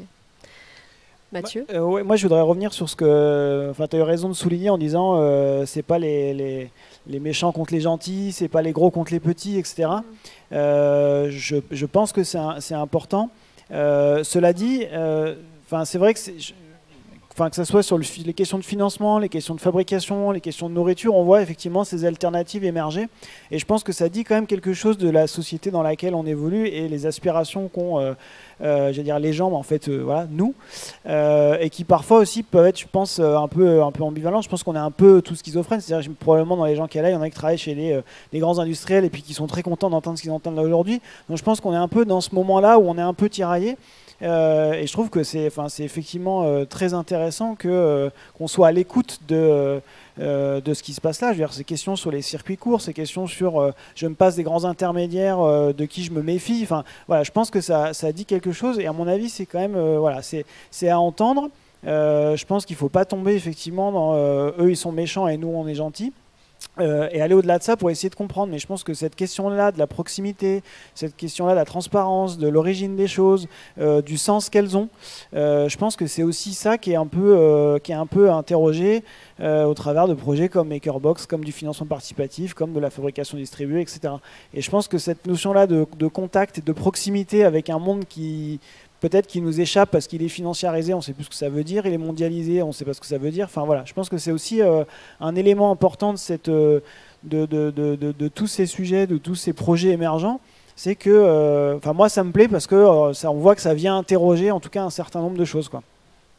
Mathieu euh, ouais, moi, je voudrais revenir sur ce que. Enfin, tu as eu raison de souligner en disant euh, c'est pas les, les, les méchants contre les gentils, c'est pas les gros contre les petits, et cetera. Mmh. Euh, je, je pense que c'est important. Euh, cela dit, euh, c'est vrai que c'est. Enfin, que ce soit sur le, les questions de financement, les questions de fabrication, les questions de nourriture, on voit effectivement ces alternatives émerger. Et je pense que ça dit quand même quelque chose de la société dans laquelle on évolue et les aspirations qu'ont euh, euh, je veux dire les gens, mais en fait, euh, voilà, nous, euh, et qui parfois aussi peuvent être, je pense, euh, un peu, un peu ambivalents. Je pense qu'on est un peu tous schizophrènes, c'est-à-dire probablement dans les gens qui sont là, il y en a qui travaillent chez les, euh, les grands industriels et puis qui sont très contents d'entendre ce qu'ils entendent là aujourd'hui. Donc je pense qu'on est un peu dans ce moment-là où on est un peu tiraillé. Euh, et je trouve que c'est, enfin, c'est effectivement euh, très intéressant que, euh, qu'on soit à l'écoute de, euh, de ce qui se passe là. Je veux dire, ces questions sur les circuits courts, ces questions sur euh, je me passe des grands intermédiaires euh, de qui je me méfie. Enfin, voilà, je pense que ça, ça dit quelque chose. Et à mon avis, c'est quand même, euh, voilà, c'est, c'est à entendre. Euh, je pense qu'il ne faut pas tomber effectivement dans euh, eux ils sont méchants et nous on est gentils. Euh, et aller au-delà de ça pour essayer de comprendre. Mais je pense que cette question-là de la proximité, cette question-là de la transparence, de l'origine des choses, euh, du sens qu'elles ont, euh, je pense que c'est aussi ça qui est un peu, euh, qui est un peu interrogé euh, au travers de projets comme MakerBox, comme du financement participatif, comme de la fabrication distribuée, et cetera. Et je pense que cette notion-là de, de contact et de proximité avec un monde qui... peut-être qu'il nous échappe parce qu'il est financiarisé, on ne sait plus ce que ça veut dire, il est mondialisé, on ne sait pas ce que ça veut dire. Enfin voilà, je pense que c'est aussi euh, un élément important de, cette, euh, de, de, de, de, de tous ces sujets, de tous ces projets émergents. C'est que, euh, enfin moi ça me plaît parce que euh, ça, on voit que ça vient interroger en tout cas un certain nombre de choses, quoi.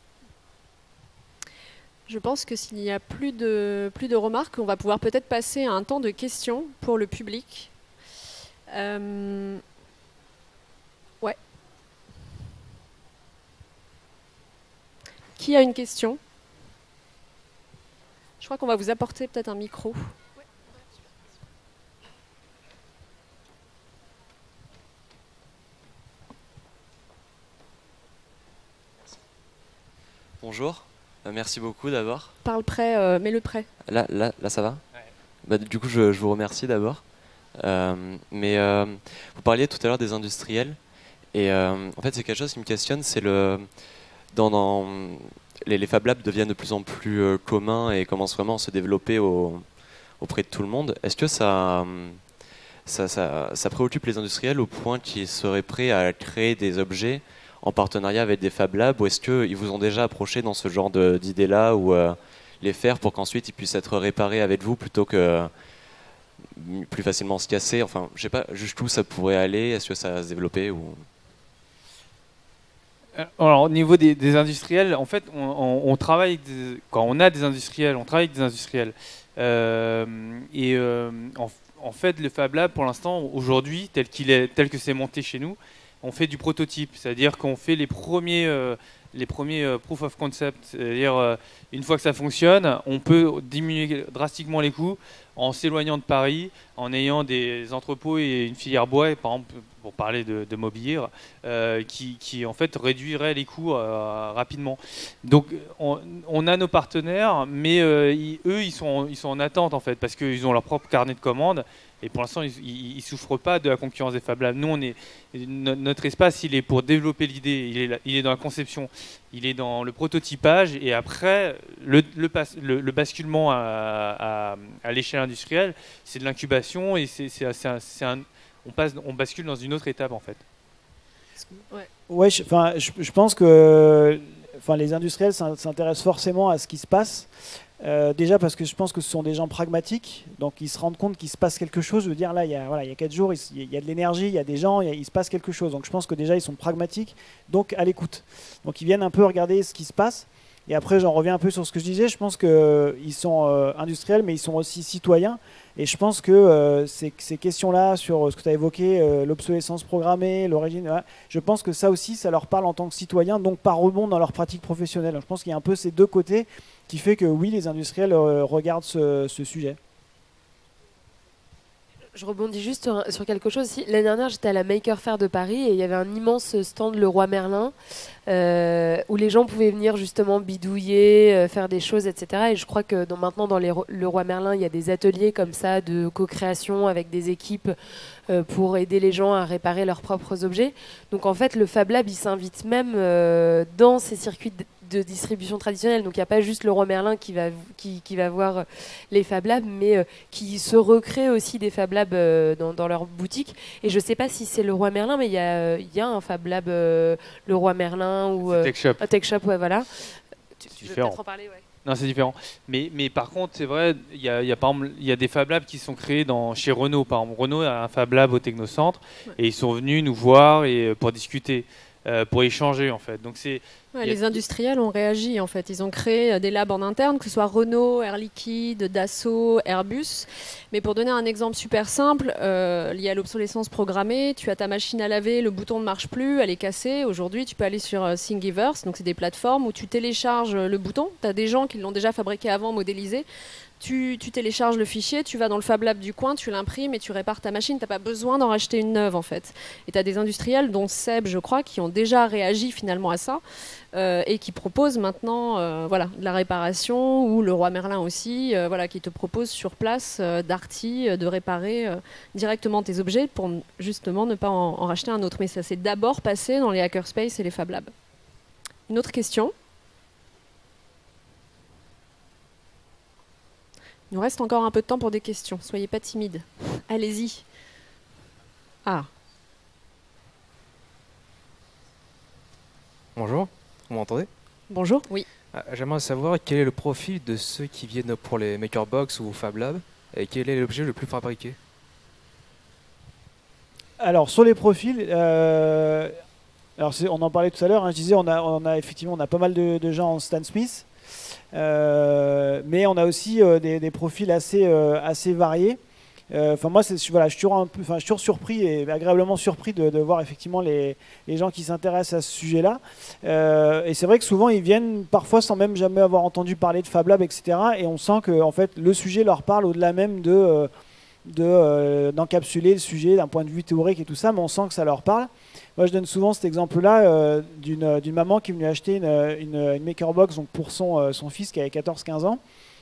Je pense que s'il n'y a plus de, plus de remarques, on va pouvoir peut-être passer à un temps de questions pour le public. Euh, ouais. Qui a une question? Je crois qu'on va vous apporter peut-être un micro. Bonjour, euh, merci beaucoup d'abord. Parle près, euh, mets-le près. Là, là, là ça va? Ouais. Bah, du coup, je, je vous remercie d'abord. Euh, mais euh, vous parliez tout à l'heure des industriels. Et euh, en fait, c'est quelque chose qui me questionne, c'est le... Dans, dans les, les Fab Labs deviennent de plus en plus euh, communs et commencent vraiment à se développer au, auprès de tout le monde. Est-ce que ça, ça, ça, ça préoccupe les industriels au point qu'ils seraient prêts à créer des objets en partenariat avec des Fab Labs, ou est-ce qu'ils vous ont déjà approché dans ce genre d'idées-là, ou euh, les faire pour qu'ensuite ils puissent être réparés avec vous plutôt que euh, plus facilement se casser? Enfin, je sais pas jusqu'où ça pourrait aller, est-ce que ça va se développer ou... Alors, au niveau des, des industriels, en fait, on, on, on travaille des, quand on a des industriels, on travaille avec des industriels. Euh, et euh, en, en fait, le Fab Lab, pour l'instant, aujourd'hui, tel qu'il est, tel que c'est monté chez nous, on fait du prototype, c'est-à-dire qu'on fait les premiers, euh, les premiers euh, proof of concept. C'est-à-dire, euh, une fois que ça fonctionne, on peut diminuer drastiquement les coûts en s'éloignant de Paris, en ayant des entrepôts et une filière bois, par exemple, pour parler de, de Mobilier, euh, qui, qui en fait réduirait les coûts euh, rapidement. Donc on, on a nos partenaires, mais euh, ils, eux ils sont, ils sont en attente en fait, parce qu'ils ont leur propre carnet de commandes. Et pour l'instant, ils ne souffrent pas de la concurrence des Fab Labs. Nous, on est, notre espace, il est pour développer l'idée, il est, il est dans la conception, il est dans le prototypage, et après, le, le, le, le basculement à, à, à l'échelle industrielle, c'est de l'incubation, et c'est, c'est, c'est un, c'est un, on, passe, on bascule dans une autre étape, en fait. Ouais, ouais je, je, je pense que enfin, les industriels s'intéressent forcément à ce qui se passe. Euh, déjà parce que je pense que ce sont des gens pragmatiques, donc ils se rendent compte qu'il se passe quelque chose. Je veux dire, là, il y a, voilà, il y a quatre jours, il, il y a de l'énergie, il y a des gens, il, y a, il se passe quelque chose. Donc je pense que déjà, ils sont pragmatiques, donc à l'écoute. Donc ils viennent un peu regarder ce qui se passe. Et après, j'en reviens un peu sur ce que je disais. Je pense qu'ils euh, sont euh, industriels, mais ils sont aussi citoyens. Et je pense que euh, ces, ces questions-là, sur ce que tu as évoqué, euh, l'obsolescence programmée, l'origine, ouais, je pense que ça aussi, ça leur parle en tant que citoyens, donc par rebond dans leur pratique professionnelle. Donc, je pense qu'il y a un peu ces deux côtés qui fait que oui, les industriels euh, regardent ce, ce sujet. Je rebondis juste sur, sur quelque chose. L'année dernière, j'étais à la Maker Faire de Paris et il y avait un immense stand Leroy Merlin euh, où les gens pouvaient venir justement bidouiller, euh, faire des choses, et cetera. Et je crois que dans, maintenant, dans les Leroy Merlin, il y a des ateliers comme ça de co-création avec des équipes euh, pour aider les gens à réparer leurs propres objets. Donc en fait, le Fab Lab, il s'invite même euh, dans ces circuits de de distribution traditionnelle, donc il n'y a pas juste Leroy Merlin qui va, qui, qui va voir les Fab Labs, mais euh, qui se recrée aussi des Fab Labs euh, dans, dans leur boutique. Et je ne sais pas si c'est Leroy Merlin, mais il y a, il y a un Fab Lab euh, Leroy Merlin ou euh, Tech Shop. Un Tech Shop, ouais, voilà. Tu, tu veux peut-être en parler, ouais. Non, c'est différent. Mais, mais par contre, c'est vrai, il y a, y a, par exemple, y a des Fab Labs qui sont créés dans, chez Renault. Par exemple, Renault a un Fab Lab au Technocentre, ouais. Et ils sont venus nous voir et, pour discuter. euh, pour échanger en fait. Donc c'est Ouais, les industriels ont réagi en fait. Ils ont créé des labs en interne, que ce soit Renault, Air Liquide, Dassault, Airbus. Mais pour donner un exemple super simple, euh, lié à l'obsolescence programmée, tu as ta machine à laver, le bouton ne marche plus, elle est cassée. Aujourd'hui, tu peux aller sur euh, Thingiverse, donc c'est des plateformes où tu télécharges le bouton. Tu as des gens qui l'ont déjà fabriqué avant, modélisé. Tu, tu télécharges le fichier, tu vas dans le Fab Lab du coin, tu l'imprimes et tu répares ta machine. Tu n'as pas besoin d'en racheter une neuve en fait. Et tu as des industriels, dont Seb, je crois, qui ont déjà réagi finalement à ça euh, et qui proposent maintenant euh, voilà, de la réparation, ou le Roi Merlin aussi, euh, voilà, qui te propose sur place euh, Darty euh, de réparer euh, directement tes objets pour justement ne pas en, en racheter un autre. Mais ça s'est d'abord passé dans les hackerspace et les Fab Labs. Une autre question ? Il nous reste encore un peu de temps pour des questions. Soyez pas timides. Allez-y. Ah. Bonjour, vous m'entendez? Bonjour. Oui. Ah, J'aimerais savoir quel est le profil de ceux qui viennent pour les Makerbox ou Fab Lab et quel est l'objet le plus fabriqué? Alors sur les profils, euh, alors on en parlait tout à l'heure, hein, je disais on a, on a effectivement on a pas mal de, de gens en Stan Smith. Euh, mais on a aussi euh, des, des profils assez, euh, assez variés. Enfin euh, moi, c'est, voilà, je suis toujours un peu, enfin, je suis toujours surpris et agréablement surpris de, de voir effectivement les, les gens qui s'intéressent à ce sujet-là. Euh, et c'est vrai que souvent ils viennent parfois sans même jamais avoir entendu parler de Fab Lab, et cetera. Et on sent que en fait le sujet leur parle au-delà même de euh, de, euh, d'encapsuler le sujet d'un point de vue théorique et tout ça, mais on sent que ça leur parle. Moi, je donne souvent cet exemple-là euh, d'une, d'une maman qui est venue acheter une, une, une Makerbox donc pour son, euh, son fils qui avait quatorze quinze ans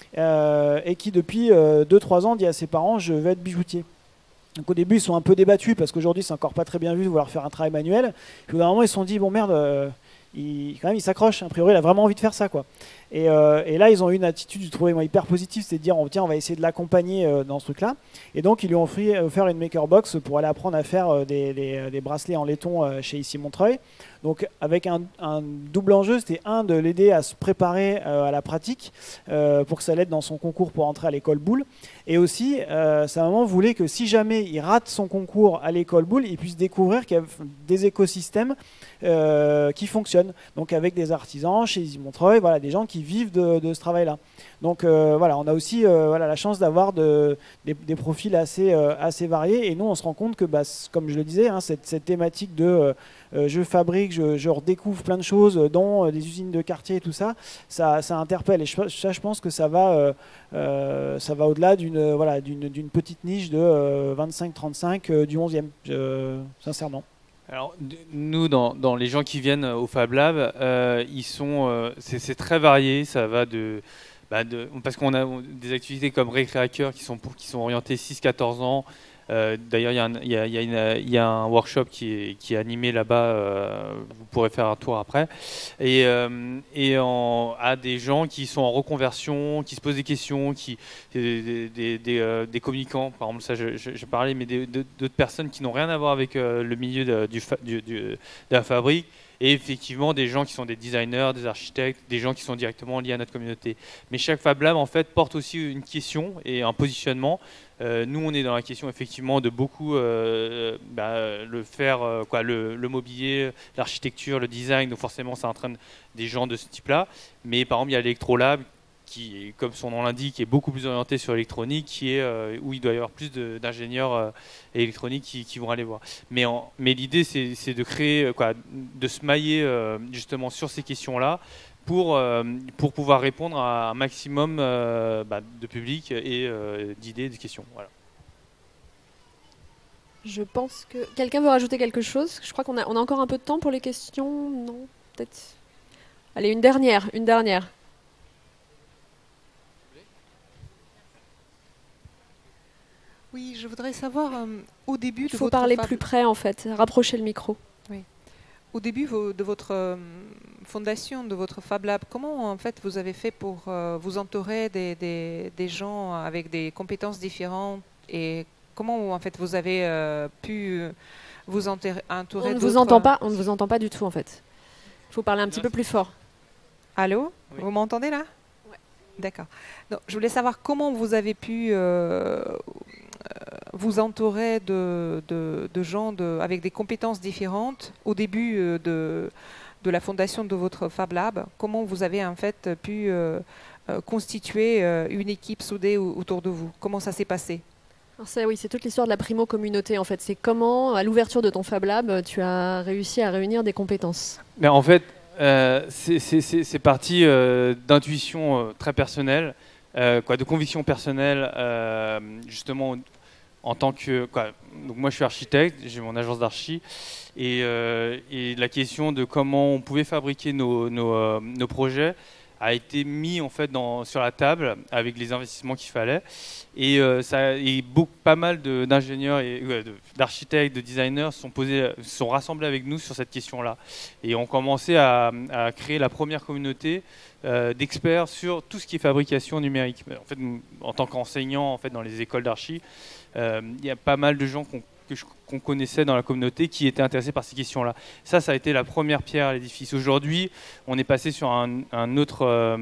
euh, et qui, depuis euh, deux trois ans, dit à ses parents « je veux être bijoutier ». Donc au début, ils sont un peu débattus parce qu'aujourd'hui, c'est encore pas très bien vu de vouloir faire un travail manuel. Puis au bout d'un moment, ils se sont dit « bon merde, euh, il, quand même, il s'accroche. A priori, il a vraiment envie de faire ça, quoi ». Et, euh, et là, ils ont eu une attitude, je trouvais moi, hyper positive, c'est de dire oh, tiens, on va essayer de l'accompagner euh, dans ce truc-là. Et donc, ils lui ont offert, offert une Makerbox pour aller apprendre à faire euh, des, des, des bracelets en laiton euh, chez Issy Montreuil. Donc, avec un, un double enjeu, c'était un de l'aider à se préparer euh, à la pratique euh, pour que ça l'aide dans son concours pour entrer à l'école Boulle. Et aussi, euh, sa maman voulait que si jamais il rate son concours à l'école Boulle, il puisse découvrir qu'il y a des écosystèmes euh, qui fonctionnent. Donc, avec des artisans chez Issy Montreuil, voilà, des gens qui vivent de, de ce travail-là. Donc euh, voilà, on a aussi euh, voilà, la chance d'avoir de, des, des profils assez, euh, assez variés. Et nous, on se rend compte que, bah, comme je le disais, hein, cette, cette thématique de euh, je fabrique, je, je redécouvre plein de choses, dont euh, des usines de quartier et tout ça, ça, ça interpelle. Et je, ça, je pense que ça va, euh, euh, ça va au-delà d'une euh, voilà, d'une, d'une petite niche de euh, vingt-cinq trente-cinq euh, du onzième, euh, sincèrement. Alors, nous, dans, dans les gens qui viennent au Fab Lab, euh, ils sont, euh, c'est, c'est très varié. Ça va de, bah de, parce qu'on a des activités comme Recreaker qui sont pour, qui sont orientées six quatorze ans. Euh, d'ailleurs, il y a un, il y a, il y a une, il y a un workshop qui est, qui est animé là-bas. Euh, vous pourrez faire un tour après. Et, euh, et en, à des gens qui sont en reconversion, qui se posent des questions, qui des, des, des, euh, des communicants, par exemple, ça, je, je, je parlais, mais des, d'autres personnes qui n'ont rien à voir avec euh, le milieu de, du, du, du, de la fabrique. Et effectivement, des gens qui sont des designers, des architectes, des gens qui sont directement liés à notre communauté. Mais chaque Fab Lab, en fait, porte aussi une question et un positionnement. Euh, nous, on est dans la question, effectivement, de beaucoup euh, bah, le faire, euh, quoi, le, le mobilier, l'architecture, le design. Donc forcément, ça entraîne des gens de ce type-là. Mais par exemple, il y a l'Electrolab, qui, comme son nom l'indique, est beaucoup plus orienté sur l'électronique, qui est euh, où il doit y avoir plus de, d'ingénieurs euh, électroniques qui, qui vont aller voir. Mais, en, mais l'idée, c'est, c'est de créer, quoi, de se mailler euh, justement sur ces questions-là pour, euh, pour pouvoir répondre à un maximum euh, bah, de public et euh, d'idées, de questions. Voilà. Je pense que quelqu'un veut rajouter quelque chose. Je crois qu'on a, on a encore un peu de temps pour les questions. Non, peut-être. Allez, une dernière, une dernière. Oui, je voudrais savoir, euh, au début de Il faut votre parler fab... plus près, en fait. Rapprochez le micro. Oui. Au début vo- de votre euh, fondation, de votre Fab Lab, comment en fait vous avez fait pour euh, vous entourer des, des, des gens avec des compétences différentes et comment en fait vous avez euh, pu vous enterrer, entourer On ne d'autres... vous entend pas. On ne vous entend pas du tout, en fait. Il faut parler un petit peu plus fort. Allô, oui. Vous m'entendez là? Ouais. D'accord. Donc, je voulais savoir comment vous avez pu euh, vous entourez de, de, de gens de, avec des compétences différentes au début euh, de, de la fondation de votre Fab Lab? Comment vous avez en fait pu euh, euh, constituer euh, une équipe soudée autour de vous? Comment ça s'est passé? Alors ça, oui, c'est toute l'histoire de la primo-communauté en fait. C'est comment, à l'ouverture de ton Fab Lab, tu as réussi à réunir des compétences? Mais en fait, euh, c'est parti euh, d'intuition euh, très personnelle, euh, quoi, de conviction personnelle, euh, justement en tant que... Quoi, donc moi je suis architecte, j'ai mon agence d'archi, et, euh, et la question de comment on pouvait fabriquer nos, nos, euh, nos projets a été mis en fait dans, sur la table avec les investissements qu'il fallait, et, euh, ça, et beaucoup, pas mal d'ingénieurs et euh, d'architectes, de, de designers sont, posés, sont rassemblés avec nous sur cette question-là, et ont commencé à, à créer la première communauté euh, d'experts sur tout ce qui est fabrication numérique. En fait, en tant qu'enseignant en fait, dans les écoles d'archi, euh, il y a pas mal de gens qu'on qu'on connaissait dans la communauté qui étaient intéressés par ces questions-là. Ça, ça a été la première pierre à l'édifice. Aujourd'hui, on est passé sur un, un autre, euh,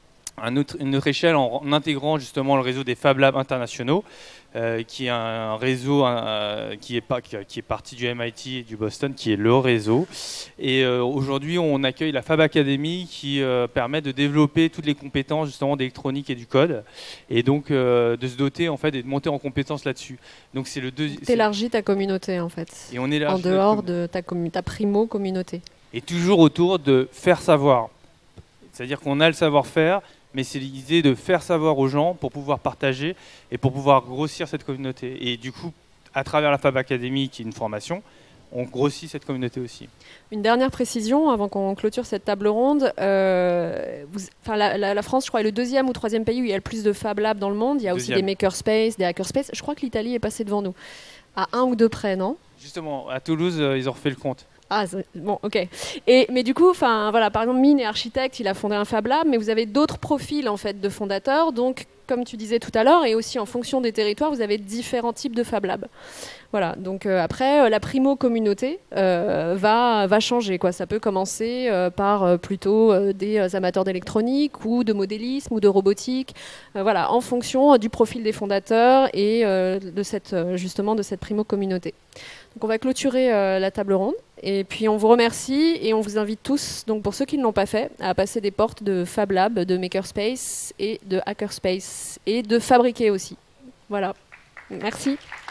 un autre, une autre échelle en, en intégrant justement le réseau des Fab Labs internationaux, euh, qui est un réseau euh, qui, est pas, qui, qui est parti du M I T et du Boston, qui est le réseau. Et euh, aujourd'hui, on accueille la Fab Academy qui euh, permet de développer toutes les compétences justement d'électronique et du code, et donc euh, de se doter en fait et de monter en compétences là-dessus. Donc c'est le deuxième. T'élargis ta communauté en fait. Et on est en dehors de ta, ta primo communauté. Et toujours autour de faire savoir. C'est-à-dire qu'on a le savoir-faire, mais c'est l'idée de faire savoir aux gens pour pouvoir partager et pour pouvoir grossir cette communauté. Et du coup, à travers la Fab Academy, qui est une formation, on grossit cette communauté aussi. Une dernière précision avant qu'on clôture cette table ronde. Euh, vous, la, la, la France, je crois, est le deuxième ou troisième pays où il y a le plus de Fab Labs dans le monde. Il y a deuxième. aussi des makerspace, des hackerspace. Je crois que l'Italie est passée devant nous. À un ou deux près, non? Justement, à Toulouse, euh, ils ont refait le compte. Ah, bon, ok. Et, mais du coup, enfin, voilà, par exemple, Mine est architecte, il a fondé un Fab Lab, mais vous avez d'autres profils en fait de fondateurs. Donc, comme tu disais tout à l'heure, et aussi en fonction des territoires, vous avez différents types de Fab Lab. Voilà. Donc euh, après, euh, la primo communauté euh, va va changer, quoi. Ça peut commencer euh, par euh, plutôt euh, des euh, amateurs d'électronique ou de modélisme ou de robotique. Euh, voilà, en fonction euh, du profil des fondateurs et euh, de cette euh, justement de cette primo communauté. Donc on va clôturer euh, la table ronde et puis on vous remercie et on vous invite tous, donc pour ceux qui ne l'ont pas fait, à passer des portes de Fab Lab, de Makerspace et de Hackerspace et de fabriquer aussi. Voilà. Merci.